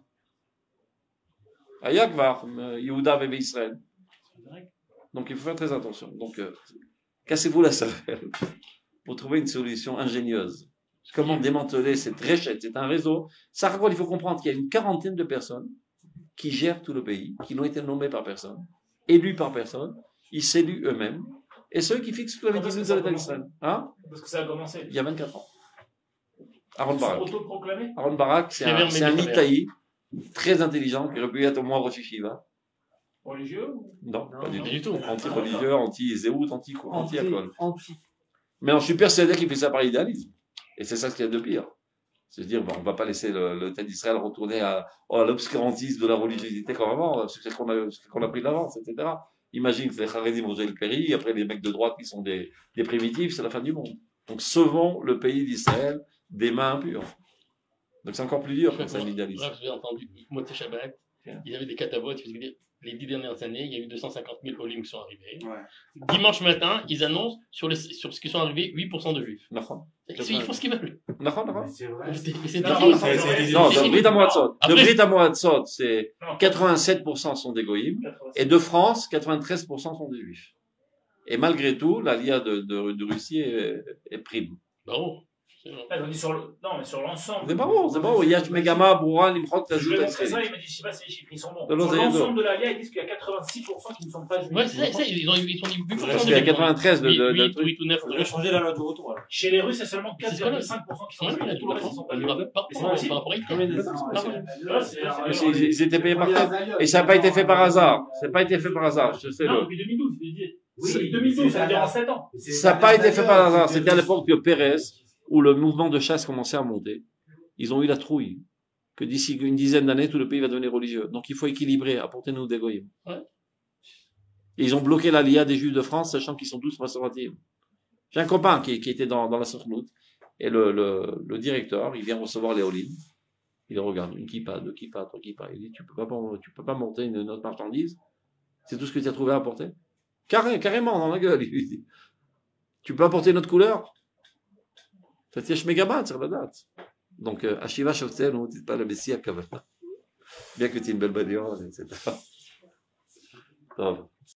Ayakvar, Yehuda et Israël. Donc il faut faire très attention. Donc, euh, cassez-vous la cervelle pour trouver une solution ingénieuse. Comment démanteler cette réchette? C'est un réseau. Ça raconte, il faut comprendre qu'il y a une quarantaine de personnes qui gèrent tout le pays, qui n'ont été nommées par personne, élus par personne, ils s'éluent eux-mêmes. Et ceux qui fixent toute la médecine de l'État d'Israël. Hein? Parce que ça a commencé. Il y a vingt-quatre ans. Aaron Barak. Autoproclamé. Aaron Barak, c'est un, c'est un Itaï très intelligent qui aurait pu être au moins Rosh Yeshiva. Religieux? Non, non, pas du non, tout. du tout. Anti-religieux, anti-zéout, anti-quoi, anti-alcool. Anti. Mais je suis persuadé qu'il fait ça par idéalisme. Et c'est ça ce qu'il y a de pire. C'est de dire, bon, on ne va pas laisser le, le État d'Israël retourner à, oh, à l'obscurantisme de la religiosité comme avant, ce qu'on a, ce qu'on a pris d'avance, et cetera. Imagine que les Haredim vont le péri, après les mecs de droite qui sont des, des primitifs, c'est la fin du monde. Donc sauvons le pays d'Israël des mains impures. Donc c'est encore plus dur quand c'est un idéalisme. J'ai entendu Moté Shabbat, il y avait des catavotes, il dire les dix dernières années, il y a eu deux cent cinquante mille Olim qui sont arrivés. Ouais. Dimanche matin, ils annoncent sur, les, sur ce qui sont arrivés huit pour cent de juifs. D'accord. Ils font ce qu'ils veulent. D'accord, d'accord. C'est vrai. C'est non, de Brit Hamoatzot. De Brit Hamoatzot, c'est quatre-vingt-sept pour cent sont des goïms. Et de France, quatre-vingt-treize pour cent sont des juifs. Et malgré tout, l'Alia de, de, de Russie est, est prime. Bravo. Ah, on dit sur le... Non, mais sur l'ensemble. C'est pas bon, c'est pas bon. Il y a Megama, Boura, Nimrod, Je Tazout, lui ai montré ça, Tazout. il m'a dit, je sais pas si les chiffres ils sont bons. De Sur l'ensemble de l'Alia, ils disent qu'il y a quatre-vingt-six pour cent qui ne sont pas juifs. Ouais, c'est ça, ils ont ils sont dit huit pour cent. Parce qu'il y a quatre-vingt-treize de, de, de, huit, huit ou neuf. On a changé la loi de retour. Alors. Chez les Russes, c'est seulement quatre virgule cinq pour cent qui sont Ouais, juifs, et tout le reste, ils sont pas juifs. Par rapport à Hitler. Ils étaient payés par terre. Et ça n'a pas été fait par hasard. Ça n'a pas été fait par hasard, je sais Non, le. depuis deux mille douze, je l'ai dit. Oui, deux mille douze, ça veut dire en sept ans. Ça n'a pas été fait par hasard. C'était à l'époque que Pérez, où le mouvement de chasse commençait à monter, ils ont eu la trouille que d'ici une dizaine d'années, tout le pays va devenir religieux. Donc il faut équilibrer, apportez-nous des goyim. Ouais. Et ils ont bloqué l'Aliyah des Juifs de France, sachant qu'ils sont tous conservatifs. J'ai un copain qui, qui était dans, dans la Sokhnout, et le, le, le directeur, il vient recevoir les Olim. Il les regarde, une kippa, deux kippas, trois kippas. Il dit, tu peux pas, tu peux pas monter une, une autre marchandise? C'est tout ce que tu as trouvé à apporter? Carré, carrément, dans la gueule, il lui dit. Tu peux apporter une autre couleur? Ça tient Shmegabat, sur la date. Donc, Ashiva Shoftel, on ne dit pas le Messie à Kavana. Bien que tu aies une belle bagnole, et cetera. Ça va.